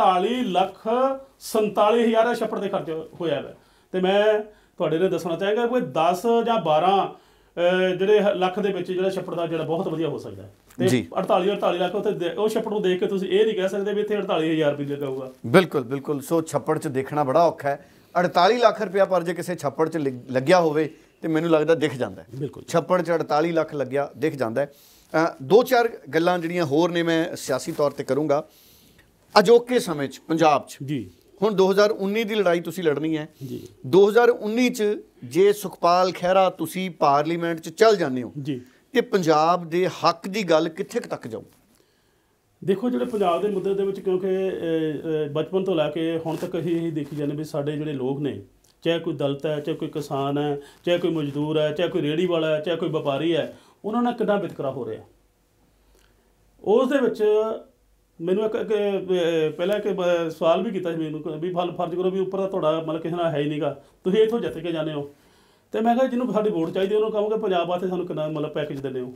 48,47,000 ਛੱਪੜ ਦੇ ਖਰਚ ਹੋਇਆ ਹੈ। ਅਤੇ ਮੈਂ ਤੁਹਾਡੇ ਨਾਲ ਦੱਸਣਾ ਚਾਹਾਂਗਾ ਕੋਈ 10 ਜਾਂ 12 ਜਿਹੜੇ ਲੱਖ ਦੇ ਵਿੱਚ ਜਿਹੜਾ ਛੱਪੜ ਦਾ ਜਿਹੜਾ ਬਹੁਤ ਵਧੀਆ ਹੋ ਸਕਦਾ ਹੈ। ਅਤੇ 48 ਲੱਖ ਉੱਥੇ ਉਹ ਛੱਪੜ ਨੂੰ ਦੇਖ ਕੇ ਤੁਸੀਂ ਇਹ ਨਹੀਂ ਕਹਿ ਸਕਦੇ ਵੀ ਇੱਥੇ 48,000 ਰੁਪਏ ਲੱਗੂਗਾ। ਬਿਲਕੁਲ। ਸੋ ਛੱਪੜ 'ਚ ਦੇਖਣਾ ਬੜਾ ਔਖਾ ਹੈ। 48 ਲੱਖ ਰੁਪਇਆ ਪਰ ਜੇ ਕਿਸੇ ਛੱਪੜ 'ਚ ਲੱਗਿਆ ਹੋਵੇ ਤੇ ਮੈਨੂੰ ਲੱਗਦਾ ਦਿਖ ਜਾਂਦਾ। ਬਿਲਕੁਲ ਛੱਪੜ 'ਚ 48 ਲੱਖ ਲੱਗਿਆ ਦਿਖ ਜਾਂਦਾ। 2-4 ਗੱਲਾਂ ਜਿਹੜੀਆਂ ਹੋਰ ਨੇ ਮੈਂ ਸਿਆਸੀ ਤੌਰ 'ਤੇ ਕਰੂੰਗਾ। ਅਜੋਕੇ ਸਮੇਂ 'ਚ ਪੰਜਾਬ 'ਚ ਜੀ ਹੁਣ 2019 ਦੀ ਲੜਾਈ ਤੁਸੀਂ ਲੜਨੀ ਹੈ ਜੀ। 2019 'ਚ ਜੇ ਸੁਖਪਾਲ ਖਹਿਰਾ ਤੁਸੀਂ ਪਾਰਲੀਮੈਂਟ 'ਚ ਚੱਲ ਜਾਂਦੇ ਹੋ ਜੀ, ਤੇ ਪੰਜਾਬ ਦੇ ਹੱਕ ਦੀ ਗੱਲ ਕਿੱਥੇ ਤੱਕ ਜਾਊ? ਦੇਖੋ ਜਿਹੜੇ ਪੰਜਾਬ ਦੇ ਮੁੱਦੇ ਦੇ ਵਿੱਚ, ਕਿਉਂਕਿ ਬਚਪਨ ਤੋਂ ਲੈ ਕੇ ਹੁਣ ਤੱਕ ਅਸੀਂ ਇਹੀ ਦੇਖੀ ਜਾਂਦੇ ਵੀ ਸਾਡੇ ਜਿਹੜੇ ਲੋਕ ਨੇ, ਚਾਹੇ ਕੋਈ ਦਲਿਤ ਹੈ, ਚਾਹੇ ਕੋਈ ਕਿਸਾਨ ਹੈ, ਚਾਹੇ ਕੋਈ ਮਜ਼ਦੂਰ ਹੈ, ਚਾਹੇ ਕੋਈ ਰੇਹੜੀ ਵਾਲਾ ਹੈ, ਚਾਹੇ ਕੋਈ ਵਪਾਰੀ ਹੈ, ਉਹਨਾਂ ਨਾਲ ਕਿੰਨਾ ਵਿਤਕਰਾ ਹੋ ਰਿਹਾ। ਉਸ ਦੇ ਵਿੱਚ ਮੈਨੂੰ ਇੱਕ ਪਹਿਲਾਂ ਇੱਕ ਸਵਾਲ ਵੀ ਕੀਤਾ ਸੀ ਮੈਨੂੰ ਵੀ ਫਰਜ਼ ਕਰੋ ਵੀ ਉੱਪਰ ਦਾ ਤੁਹਾਡਾ ਮਤਲਬ ਕਿਸੇ ਨਾਲ ਹੈ ਹੀ ਨਹੀਂਗਾ, ਤੁਸੀਂ ਇੱਥੋਂ ਜਿੱਤ ਕੇ ਜਾਂਦੇ ਹੋ, ਅਤੇ ਮੈਂ ਕਿਹਾ ਜਿਹਨੂੰ ਸਾਡੀ ਵੋਟ ਚਾਹੀਦੀ ਉਹਨੂੰ ਕਹਾਂਗੇ ਪੰਜਾਬ ਵਾਸਤੇ ਸਾਨੂੰ ਕਿੰਨਾ ਮਤਲਬ ਪੈਕੇਜ ਦਿੰਦੇ ਹੋ।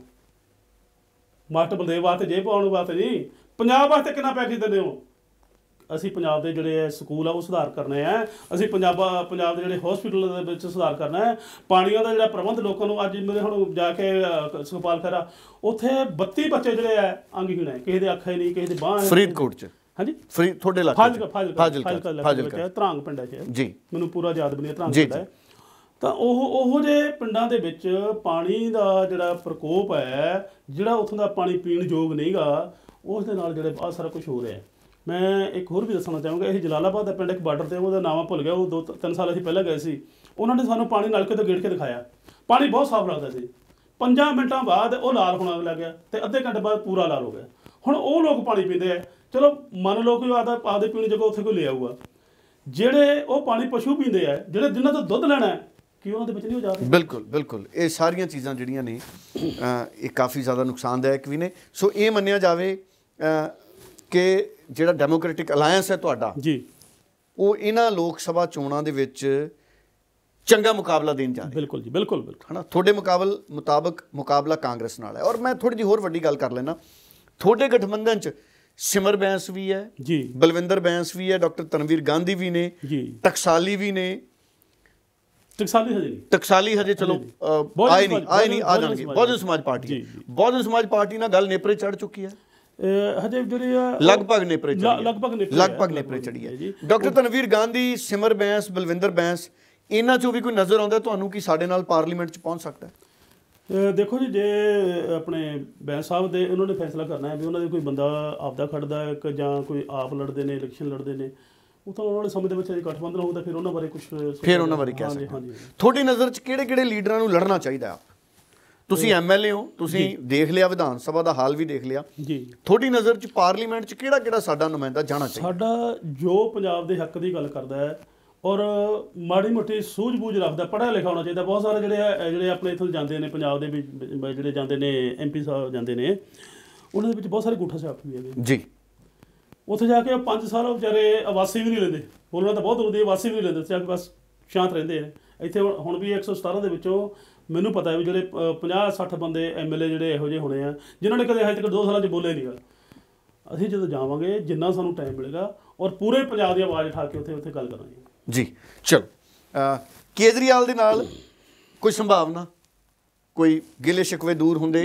ਮਾਸਟਰ ਬਲਦੇਵ ਵਾਸਤੇ ਜੇਬ ਪਾਉਣ ਵਾਸਤੇ ਨਹੀਂ, ਪੰਜਾਬ ਵਾਸਤੇ ਕਿੰਨਾ ਪੈਕੇਜ ਦਿੰਦੇ ਹੋ। ਅਸੀਂ ਪੰਜਾਬ ਦੇ ਜਿਹੜੇ ਸਕੂਲ ਆ ਉਹ ਸੁਧਾਰ ਕਰਨੇ ਆ, ਅਸੀਂ ਪੰਜਾਬ ਦੇ ਜਿਹੜੇ ਹੌਸਪੀਟਲ ਦੇ ਵਿੱਚ ਸੁਧਾਰ ਕਰਨਾ ਹੈ, ਪਾਣੀਆਂ ਦਾ ਜਿਹੜਾ ਪ੍ਰਬੰਧ ਲੋਕਾਂ ਨੂੰ। ਅੱਜ ਮੇਰੇ ਹੁਣ ਜਾ ਕੇ ਸੁਖਪਾਲ ਖਹਿਰਾ ਉੱਥੇ 32 ਬੱਚੇ ਜਿਹੜੇ ਆ ਅੰਗਹੀਣ ਹੈ, ਕਿਸੇ ਦੇ ਅੱਖ ਹੈ ਨਹੀਂ, ਕਿਸੇ ਦੇ ਬਾਂਹ ਹੈ। ਫਰੀਦਕੋਟ 'ਚ? ਹਾਂਜੀ, ਤੁਹਾਡੇ ਇਲਾਕੇ ਫਾਜ਼ਿਲਕਾ ਧਰਾਂਗ ਪਿੰਡ ਹੈ ਜੀ, ਮੈਨੂੰ ਪੂਰਾ ਯਾਦ ਵੀ ਨਹੀਂ ਧਰਾਂਗ ਪਿੰਡ ਹੈ। ਤਾਂ ਉਹ ਜਿਹੇ ਪਿੰਡਾਂ ਦੇ ਵਿੱਚ ਪਾਣੀ ਦਾ ਜਿਹੜਾ ਪ੍ਰਕੋਪ ਹੈ, ਜਿਹੜਾ ਉੱਥੋਂ ਦਾ ਪਾਣੀ ਪੀਣ ਯੋਗ ਨਹੀਂਗਾ, ਉਸ ਦੇ ਨਾਲ ਜਿਹੜੇ ਆਹ ਸਾਰਾ ਕੁਝ ਹੋ ਰਿਹਾ। ਮੈਂ ਇੱਕ ਹੋਰ ਵੀ ਦੱਸਣਾ ਚਾਹਾਂਗਾ, ਇਹ ਜਲਾਲਾਬਾਦ ਦਾ ਪਿੰਡ ਇੱਕ ਬਾਰਡਰ 'ਤੇ, ਉਹਦਾ ਨਾਮ ਭੁੱਲ ਗਿਆ, ਉਹ 2-3 ਸਾਲ ਅਸੀਂ ਪਹਿਲਾਂ ਗਏ ਸੀ, ਉਹਨਾਂ ਨੇ ਸਾਨੂੰ ਪਾਣੀ ਨਲਕੇ ਤੋਂ ਗੇੜ ਕੇ ਦਿਖਾਇਆ, ਪਾਣੀ ਬਹੁਤ ਸਾਫ਼ ਲੱਗਦਾ ਸੀ। 5 ਮਿੰਟਾਂ ਬਾਅਦ ਉਹ ਲਾਲ ਹੋਣਾ ਲੱਗ ਗਿਆ, ਅਤੇ ਅੱਧੇ ਘੰਟੇ ਬਾਅਦ ਪੂਰਾ ਲਾਲ ਹੋ ਗਿਆ। ਹੁਣ ਉਹ ਲੋਕ ਪਾਣੀ ਪੀਂਦੇ ਆ, ਚਲੋ ਮੰਨ ਲਓ ਕਿ ਆਪਦੇ ਪੀਣ ਜਗ੍ਹਾ ਉੱਥੇ ਕੋਈ ਲੈ ਆਊਗਾ, ਜਿਹੜੇ ਉਹ ਪਾਣੀ ਪਸ਼ੂ ਪੀਂਦੇ ਆ, ਜਿਨ੍ਹਾਂ ਤੋਂ ਦੁੱਧ ਲੈਣਾ ਕਿ ਉਹਨਾਂ ਦੇ ਵਿੱਚ ਨਹੀਂ ਹੋ ਜਾਵੇ। ਬਿਲਕੁਲ ਇਹ ਸਾਰੀਆਂ ਚੀਜ਼ਾਂ ਜਿਹੜੀਆਂ ਨੇ ਇਹ ਕਾਫੀ ਜ਼ਿਆਦਾ ਨੁਕਸਾਨਦਾਇਕ ਵੀ ਨੇ। ਸੋ ਇਹ ਮੰਨਿਆ ਜਾਵੇ ਕਿ ਜਿਹੜਾ ਡੈਮੋਕ੍ਰੈਟਿਕ ਅਲਾਇੰਸ ਹੈ ਤੁਹਾਡਾ ਜੀ, ਉਹ ਇਹਨਾਂ ਲੋਕ ਸਭਾ ਚੋਣਾਂ ਦੇ ਵਿੱਚ ਚੰਗਾ ਮੁਕਾਬਲਾ ਦੇਣ ਜਾ ਰਿਹਾ। ਬਿਲਕੁਲ ਜੀ, ਬਿਲਕੁਲ ਹੈ ਨਾ। ਤੁਹਾਡੇ ਮੁਤਾਬਕ ਮੁਕਾਬਲਾ ਕਾਂਗਰਸ ਨਾਲ ਹੈ। ਔਰ ਮੈਂ ਥੋੜ੍ਹੀ ਜਿਹੀ ਹੋਰ ਵੱਡੀ ਗੱਲ ਕਰ ਲੈਣਾ, ਤੁਹਾਡੇ ਗਠਬੰਧਨ 'ਚ ਸਿਮਰ ਬੈਂਸ ਵੀ ਹੈ ਜੀ, ਬਲਵਿੰਦਰ ਬੈਂਸ ਵੀ ਹੈ, ਡਾਕਟਰ ਤਨਵੀਰ ਗਾਂਧੀ ਵੀ ਨੇ ਜੀ, ਟਕਸਾਲੀ ਵੀ ਨੇ। ਟਕਸਾਲੀ ਹਜੇ ਚਲੋ ਆਏ ਨਹੀਂ ਆ ਜਾਣਗੇ। ਬਹੁਜਨ ਸਮਾਜ ਪਾਰਟੀ ਨਾਲ ਗੱਲ ਨੇਪਰੇ ਚੜ੍ਹ ਚੁੱਕੀ ਹੈ ਹਜੇ, ਜਿਹੜੀ ਲਗਭਗ ਨੇਪਰੇ ਚੜੀ ਹੈ। ਡਾਕਟਰ ਤਨਵੀਰ ਗਾਂਧੀ, ਸਿਮਰ ਬੈਂਸ, ਬਲਵਿੰਦਰ ਬੈਂਸ, ਇਹਨਾਂ 'ਚੋਂ ਵੀ ਕੋਈ ਨਜ਼ਰ ਆਉਂਦਾ ਤੁਹਾਨੂੰ ਕਿ ਸਾਡੇ ਨਾਲ ਪਾਰਲੀਮੈਂਟ 'ਚ ਪਹੁੰਚ ਸਕਦਾ? ਦੇਖੋ ਜੀ, ਜੇ ਆਪਣੇ ਬੈਂਸ ਸਾਹਿਬ ਦੇ ਉਹਨਾਂ ਨੇ ਫੈਸਲਾ ਕਰਨਾ ਹੈ ਵੀ ਉਹਨਾਂ ਦੇ ਕੋਈ ਬੰਦਾ ਆਪਦਾ ਖੜਦਾ ਹੈ ਜਾਂ ਕੋਈ ਆਪ ਲੜਦੇ ਨੇ, ਇਲੈਕਸ਼ਨ ਲੜਦੇ ਨੇ, ਉਹ ਤਾਂ ਉਹਨਾਂ ਦੇ ਸਮੇਂ ਦੇ ਵਿੱਚ ਗਠਬੰਧਨ ਹੋਊਗਾ, ਫਿਰ ਉਹਨਾਂ ਬਾਰੇ ਕੁਝ ਕਹਿ ਸਕਦੇ। ਤੁਹਾਡੀ ਨਜ਼ਰ 'ਚ ਕਿਹੜੇ ਲੀਡਰਾਂ ਨੂੰ ਲੜਨਾ ਚਾਹੀਦਾ? ਤੁਸੀਂ MLA ਹੋ, ਤੁਸੀਂ ਦੇਖ ਲਿਆ ਵਿਧਾਨ ਸਭਾ ਦਾ ਹਾਲ ਵੀ ਦੇਖ ਲਿਆ ਜੀ, ਤੁਹਾਡੀ ਨਜ਼ਰ 'ਚ ਪਾਰਲੀਮੈਂਟ 'ਚ ਕਿਹੜਾ ਸਾਡਾ ਨੁਮਾਇੰਦਾ ਜਾਣਾ ਚਾਹੀਦਾ? ਸਾਡਾ ਜੋ ਪੰਜਾਬ ਦੇ ਹੱਕ ਦੀ ਗੱਲ ਕਰਦਾ ਹੈ ਔਰ ਮਾੜੀ ਮੋਟੀ ਸੂਝ-ਬੂਝ ਰੱਖਦਾ, ਪੜ੍ਹਿਆ ਲਿਖਿਆ ਹੋਣਾ ਚਾਹੀਦਾ। ਬਹੁਤ ਸਾਰੇ ਜਿਹੜੇ ਆਪਣੇ ਇੱਥੋਂ ਜਾਂਦੇ ਨੇ ਪੰਜਾਬ ਦੇ ਵਿੱਚ, ਜਿਹੜੇ ਜਾਂਦੇ ਨੇ MP ਸਾਹਿਬ ਜਾਂਦੇ ਨੇ, ਉਹਨਾਂ ਦੇ ਵਿੱਚ ਬਹੁਤ ਸਾਰੇ ਅੰਗੂਠਾ ਛਾਪ ਵੀ ਹੈਗੇ ਜੀ। ਉੱਥੇ ਜਾ ਕੇ 5 ਸਾਲ ਵਿਚਾਰੇ ਆਵਾਸੀ ਵੀ ਨਹੀਂ ਲੈਂਦੇ, ਬੋਲਣਾ ਤਾਂ ਬਹੁਤ ਹੁੰਦੀ, ਆਵਾਸੀ ਵੀ ਨਹੀਂ ਲੈਂਦੇ, ਉੱਥੇ ਜਾ ਕੇ ਬਸ ਸ਼ਾਂਤ ਰਹਿੰਦੇ ਨੇ। ਇੱਥੇ ਹੁਣ ਵੀ 117 ਦੇ ਵਿੱਚੋਂ ਮੈਨੂੰ ਪਤਾ ਹੈ ਵੀ ਜਿਹੜੇ 50-60 ਬੰਦੇ MLA ਜਿਹੜੇ ਇਹੋ ਜਿਹੇ ਹੋਣੇ ਆ ਜਿਨ੍ਹਾਂ ਨੇ ਕਦੇ ਹਜੇ ਤੱਕ 2 ਸਾਲਾਂ 'ਚ ਬੋਲੇ ਨਹੀਂ ਗਾ। ਅਸੀਂ ਜਦੋਂ ਜਾਵਾਂਗੇ, ਜਿੰਨਾ ਸਾਨੂੰ ਟਾਈਮ ਮਿਲੇਗਾ, ਔਰ ਪੂਰੇ ਪੰਜਾਬ ਦੀ ਆਵਾਜ਼ ਉਠਾ ਕੇ ਉੱਥੇ ਗੱਲ ਕਰਾਂਗੇ ਜੀ। ਚਲੋ, ਕੇਜਰੀਵਾਲ ਦੇ ਨਾਲ ਕੋਈ ਸੰਭਾਵਨਾ, ਕੋਈ ਗਿਲੇ ਸ਼ਿਕਵੇ ਦੂਰ ਹੁੰਦੇ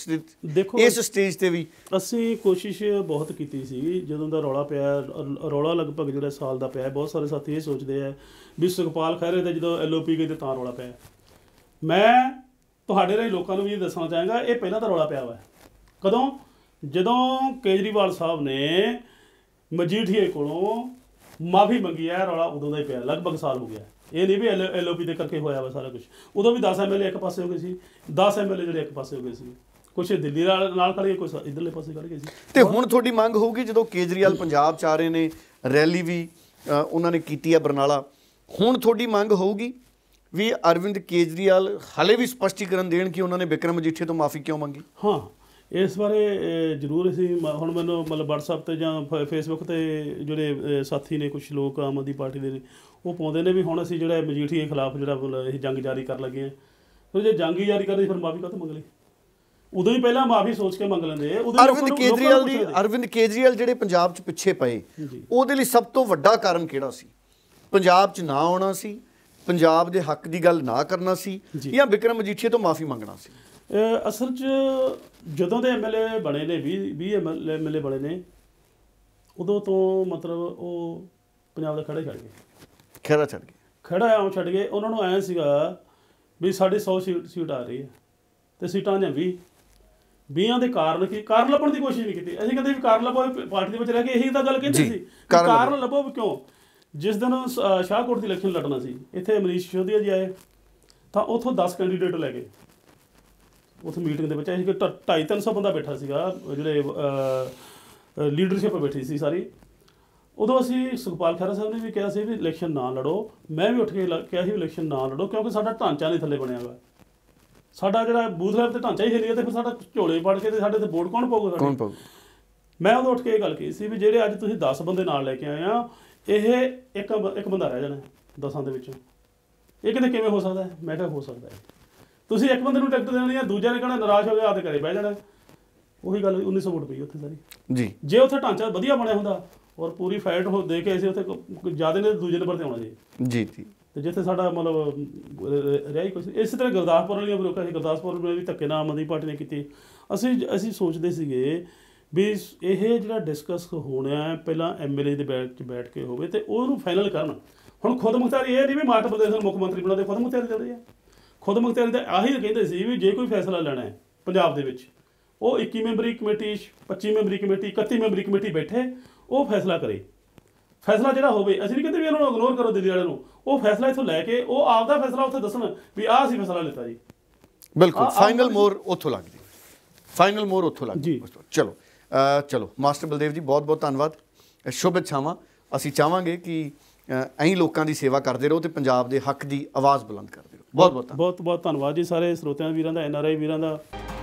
ਇਸ ਸਟੇਜ ਤੇ ਵੀ? ਅਸੀਂ ਕੋਸ਼ਿਸ਼ ਬਹੁਤ ਕੀਤੀ ਸੀ ਜਦੋਂ ਦਾ ਰੌਲਾ ਪਿਆ, ਰੌਲਾ ਲਗਭਗ ਜਿਹੜਾ ਸਾਲ ਦਾ ਪਿਆ। ਬਹੁਤ ਸਾਰੇ ਸਾਥੀ ਇਹ ਸੋਚਦੇ ਆ ਵੀ ਸੁਖਪਾਲ ਖਹਿਰੇ ਦਾ ਜਦੋਂ LOP ਗਈ ਤੇ ਤਾਂ ਰੌਲਾ ਪਿਆ। ਮੈਂ ਤੁਹਾਡੇ ਰਾਹੀਂ ਲੋਕਾਂ ਨੂੰ ਵੀ ਦੱਸਣਾ ਚਾਹਾਂਗਾ, ਇਹ ਪਹਿਲਾਂ ਤਾਂ ਰੌਲਾ ਪਿਆ ਵਾ। ਕਦੋਂ? ਜਦੋਂ ਕੇਜਰੀਵਾਲ ਸਾਹਿਬ ਨੇ ਮਜੀਠੀਏ ਕੋਲੋਂ ਮਾਫੀ ਮੰਗੀ ਹੈ, ਰੌਲਾ ਉਦੋਂ ਦਾ ਹੀ ਪਿਆ। ਲਗਭਗ ਸਾਲ ਹੋ ਗਿਆ। ਇਹ ਨਹੀਂ ਵੀ LOP ਦੇ ਕਰਕੇ ਹੋਇਆ ਵਾ ਸਾਰਾ ਕੁਝ। ਉਦੋਂ ਵੀ 10 MLA ਇੱਕ ਪਾਸੇ ਹੋ ਗਏ ਸੀ, 10 MLA ਜਿਹੜੇ ਇੱਕ ਪਾਸੇ ਹੋ ਗਏ ਸੀ। ਕੁਛ ਦਿੱਲੀ ਨਾਲ ਖੜ ਗਏ, ਕੁਛ ਇੱਧਰਲੇ ਪਾਸੇ ਖੜ ਗਏ ਸੀ। ਤੇ ਹੁਣ ਤੁਹਾਡੀ ਮੰਗ ਹੋਊਗੀ, ਜਦੋਂ ਕੇਜਰੀਵਾਲ ਪੰਜਾਬ 'ਚ ਆ ਰਹੇ ਨੇ, ਰੈਲੀ ਵੀ ਉਹਨਾਂ ਨੇ ਕੀਤੀ ਹੈ ਬਰਨਾਲਾ, ਹੁਣ ਤੁਹਾਡੀ ਮੰਗ ਹੋਊਗੀ ਵੀ ਅਰਵਿੰਦ ਕੇਜਰੀਵਾਲ ਹਾਲੇ ਵੀ ਸਪਸ਼ਟੀਕਰਨ ਦੇਣ ਕਿ ਉਹਨਾਂ ਨੇ ਬਿਕਰਮ ਮਜੀਠੀਆ ਤੋਂ ਮਾਫੀ ਕਿਉਂ ਮੰਗੀ? ਹਾਂ, ਇਸ ਬਾਰੇ ਜ਼ਰੂਰ ਅਸੀਂ ਹੁਣ ਮੈਨੂੰ ਮਤਲਬ WhatsApp 'ਤੇ ਜਾਂ Facebook 'ਤੇ ਜਿਹੜੇ ਸਾਥੀ ਨੇ, ਕੁਛ ਲੋਕ ਆਮ ਆਦਮੀ ਪਾਰਟੀ ਦੇ ਨੇ, ਉਹ ਪਾਉਂਦੇ ਨੇ ਵੀ ਹੁਣ ਅਸੀਂ ਜਿਹੜਾ ਮਜੀਠੀਏ ਖਿਲਾਫ ਜਿਹੜਾ ਇਹ ਜੰਗ ਜਾਰੀ ਕਰਨ ਲੱਗੇ ਹਾਂ। ਫਿਰ ਜੇ ਜੰਗ ਹੀ ਜਾਰੀ ਕਰਦੇ ਫਿਰ ਮਾਫੀ ਕਾਹਤੋਂ ਮੰਗ ਲਈ? ਉਦੋਂ ਹੀ ਪਹਿਲਾਂ ਮਾਫੀ ਸੋਚ ਕੇ ਮੰਗ ਲੈਂਦੇ। ਅਰਵਿੰਦ ਕੇਜਰੀਵਾਲ ਜਿਹੜੇ ਪੰਜਾਬ 'ਚ ਪਿੱਛੇ ਪਏ, ਉਹਦੇ ਲਈ ਸਭ ਤੋਂ ਵੱਡਾ ਕਾਰਨ ਕਿਹੜਾ ਸੀ? ਪੰਜਾਬ 'ਚ ਨਾ ਆਉਣਾ ਸੀ, ਪੰਜਾਬ ਦੇ ਹੱਕ ਦੀ ਗੱਲ ਨਾ ਕਰਨਾ ਸੀ, ਜਾਂ ਬਿਕਰਮ ਮਜੀਠੀਆ ਤੋਂ ਮਾਫੀ ਮੰਗਣਾ ਸੀ? ਅਸਲ 'ਚ ਜਦੋਂ ਦੇ MLA ਬਣੇ ਨੇ, 20 MLA ਬਣੇ ਨੇ, ਉਦੋਂ ਤੋਂ ਮਤਲਬ ਉਹ ਪੰਜਾਬ ਦਾ ਖੜਾ ਛੱਡ ਗਏ। ਖੜਾ ਛੱਡ ਗਏ? ਖੜਾ ਆਉਂ ਛੱਡ ਗਏ। ਉਹਨਾਂ ਨੂੰ ਐਂ ਸੀਗਾ ਵੀ ਸਾਡੀ 100 ਸੀਟ ਆ ਰਹੀ ਹੈ ਅਤੇ ਸੀਟਾਂ ਜਾਂ 20 ਦੇ ਕਾਰਨ ਕੀ? ਕਾਰਨ ਲੱਭਣ ਦੀ ਕੋਸ਼ਿਸ਼ ਨਹੀਂ ਕੀਤੀ। ਅਸੀਂ ਕਹਿੰਦੇ ਵੀ ਕਾਰਨ ਲੱਭੋ, ਪਾਰਟੀ ਦੇ ਵਿੱਚ ਰਹਿ ਕੇ ਇਹੀ ਤਾਂ ਗੱਲ ਕਹਿੰਦੇ ਸੀ, ਕਾਰਨ ਲੱਭੋ ਵੀ ਕਿਉਂ। ਜਿਸ ਦਿਨ ਸ਼ਾਹਕੋਟ ਦੀ ਇਲੈਕਸ਼ਨ ਲੜਨਾ ਸੀ, ਇੱਥੇ ਮਨੀਸ਼ ਸਿਸੋਦੀਆ ਜੀ ਆਏ ਤਾਂ ਉੱਥੋਂ 10 ਕੈਂਡੀਡੇਟ ਲੈ ਗਏ। ਉੱਥੇ ਮੀਟਿੰਗ ਦੇ ਵਿੱਚ ਅਸੀਂ ਕਿ 250-300 ਬੰਦਾ ਬੈਠਾ ਸੀਗਾ, ਜਿਹੜੇ ਲੀਡਰਸ਼ਿਪ ਬੈਠੀ ਸੀ ਸਾਰੀ। ਉਦੋਂ ਅਸੀਂ ਸੁਖਪਾਲ ਖਹਿਰਾ ਸਾਹਿਬ ਨੇ ਵੀ ਕਿਹਾ ਸੀ ਵੀ ਇਲੈਕਸ਼ਨ ਨਾ ਲੜੋ। ਮੈਂ ਵੀ ਉੱਠ ਕੇ ਕਿਹਾ ਸੀ ਇਲੈਕਸ਼ਨ ਨਾ ਲੜੋ, ਕਿਉਂਕਿ ਸਾਡਾ ਢਾਂਚਾ ਨਹੀਂ ਥੱਲੇ ਬਣਿਆ ਵਾ। ਸਾਡਾ ਜਿਹੜਾ ਬੂਥ ਲੈਵਲ 'ਤੇ ਢਾਂਚਾ ਹੀ ਹੈ ਨਹੀਂ, ਅਤੇ ਫਿਰ ਸਾਡਾ ਝੋਲੇ ਪੜ ਕੇ ਤੇ ਸਾਡੇ 'ਤੇ ਵੋਟ ਕੌਣ ਪਾਊਗਾ? ਮੈਂ ਉਦੋਂ ਉੱਠ ਕੇ ਇਹ ਗੱਲ ਕਹੀ ਸੀ ਵੀ ਜਿਹੜੇ ਅੱਜ ਤੁਸੀਂ 10 ਬੰਦੇ ਨਾਲ ਲੈ ਕੇ ਆਏ ਆ, ਇਹ ਇੱਕ ਬੰਦਾ ਰਹਿ ਜਾਣਾ 10 ਦੇ ਵਿੱਚੋਂ। ਇਹ ਕਿਤੇ ਕਿਵੇਂ ਹੋ ਸਕਦਾ ਹੈ? ਮੈਂ ਕਿਹਾ ਹੋ ਸਕਦਾ ਹੈ। ਤੁਸੀਂ ਇੱਕ ਬੰਦੇ ਨੂੰ ਟਿਕਟ ਦੇਣੀ ਹੈ, ਦੂਜੇ ਨੇ ਕਹਿਣਾ ਨਾਰਾਜ਼ ਹੋ ਗਿਆ ਆਪਦੇ ਘਰੇ ਬਹਿ ਜਾਣਾ। ਉਹੀ ਗੱਲ 1900 ਵੋਟ ਪਈ ਉੱਥੇ ਸਾਰੀ ਜੀ। ਜੇ ਉੱਥੇ ਢਾਂਚਾ ਵਧੀਆ ਬਣਿਆ ਹੁੰਦਾ ਔਰ ਪੂਰੀ ਫਾਈਟ ਦੇ ਕੇ ਅਸੀਂ ਉੱਥੇ ਜ਼ਿਆਦਾ ਨੇ ਦੂਜੇ ਨੰਬਰ 'ਤੇ ਆਉਣਾ ਜੀ। ਤੇ ਜਿੱਥੇ ਸਾਡਾ ਮਤਲਬ ਰਿਹਾ ਹੀ ਕੁਛ। ਇਸੇ ਤਰ੍ਹਾਂ ਗੁਰਦਾਸਪੁਰ ਵਾਲੀਆਂ ਵੀ ਰੋਕਿਆ ਸੀ, ਗੁਰਦਾਸਪੁਰ ਵੀ ਧੱਕੇ ਨਾਲ ਆਮ ਆਦਮੀ ਪਾਰਟੀ ਨੇ ਕੀਤੀ। ਅਸੀਂ ਸੋਚਦੇ ਸੀਗੇ ਵੀ ਇਹ ਜਿਹੜਾ ਡਿਸਕਸ ਹੋਣਾ ਪਹਿਲਾਂ MLA ਦੇ ਬੈਠ ਕੇ ਹੋਵੇ ਅਤੇ ਉਹਨੂੰ ਫਾਈਨਲ ਕਰਨ। ਹੁਣ ਖੁਦ ਮੁਖਤਾਰੀ ਇਹ ਨਹੀਂ ਵੀ ਹਿਮਾਚਲ ਪ੍ਰਦੇਸ਼ ਨੂੰ ਮੁੱਖ ਮੰਤਰੀ ਬਣਾਉਂਦੇ, ਖੁਦ ਮੁਖਤਾਰੀ ਚਾਹੁੰਦੇ ਆ। ਖੁਦ ਮੁਖਤਾਰੀ ਤਾਂ ਆਹੀ ਕਹਿੰਦੇ ਸੀ ਵੀ ਜੇ ਕੋਈ ਫੈਸਲਾ ਲੈਣਾ ਹੈ ਪੰਜਾਬ ਦੇ ਵਿੱਚ, ਉਹ 21 ਮੈਂਬਰੀ ਕਮੇਟੀ, 25 ਮੈਂਬਰੀ ਕਮੇਟੀ, 31 ਮੈਂਬਰੀ ਕਮੇਟੀ ਬੈਠੇ, ਉਹ ਫੈਸਲਾ ਕਰੇ। ਫੈਸਲਾ ਜਿਹੜਾ ਹੋਵੇ, ਅਸੀਂ ਨਹੀਂ ਕਹਿੰਦੇ ਵੀ ਇਹਨਾਂ ਨੂੰ ਇਗਨੋਰ ਕਰੋ ਦਿੱਲੀ ਵਾਲਿਆਂ ਨੂੰ, ਉਹ ਫੈਸਲਾ ਇੱਥੋਂ ਲੈ ਕੇ ਉਹ ਆਪਦਾ ਫੈਸਲਾ ਉੱਥੇ ਦੱਸਣ ਵੀ ਆਹ ਅਸੀਂ ਫੈਸਲਾ ਲਿੱਤਾ ਜੀ। ਬਿਲਕੁਲ, ਫਾਈਨਲ ਮੋਹਰ ਉੱਥੋਂ ਲੱਗਦੀ, ਫਾਈਨਲ ਮੋਹਰ ਉੱਥੋਂ ਲੱਗਦੀ। ਚਲੋ ਮਾਸਟਰ ਬਲਦੇਵ ਜੀ, ਬਹੁਤ ਬਹੁਤ ਧੰਨਵਾਦ, ਸ਼ੁਭ ਇੱਛਾਵਾਂ। ਅਸੀਂ ਚਾਹਾਂਗੇ ਕਿ ਐਂ ਲੋਕਾਂ ਦੀ ਸੇਵਾ ਕਰਦੇ ਰਹੋ ਅਤੇ ਪੰਜਾਬ ਦੇ ਹੱਕ ਦੀ ਆਵਾਜ਼ ਬੁਲੰਦ ਕਰਦੇ ਰਹੋ। ਬਹੁਤ ਬਹੁਤ ਧੰਨਵਾਦ ਜੀ ਸਾਰੇ ਸਰੋਤਿਆਂ ਵੀਰਾਂ ਦਾ, NRI ਵੀਰਾਂ ਦਾ।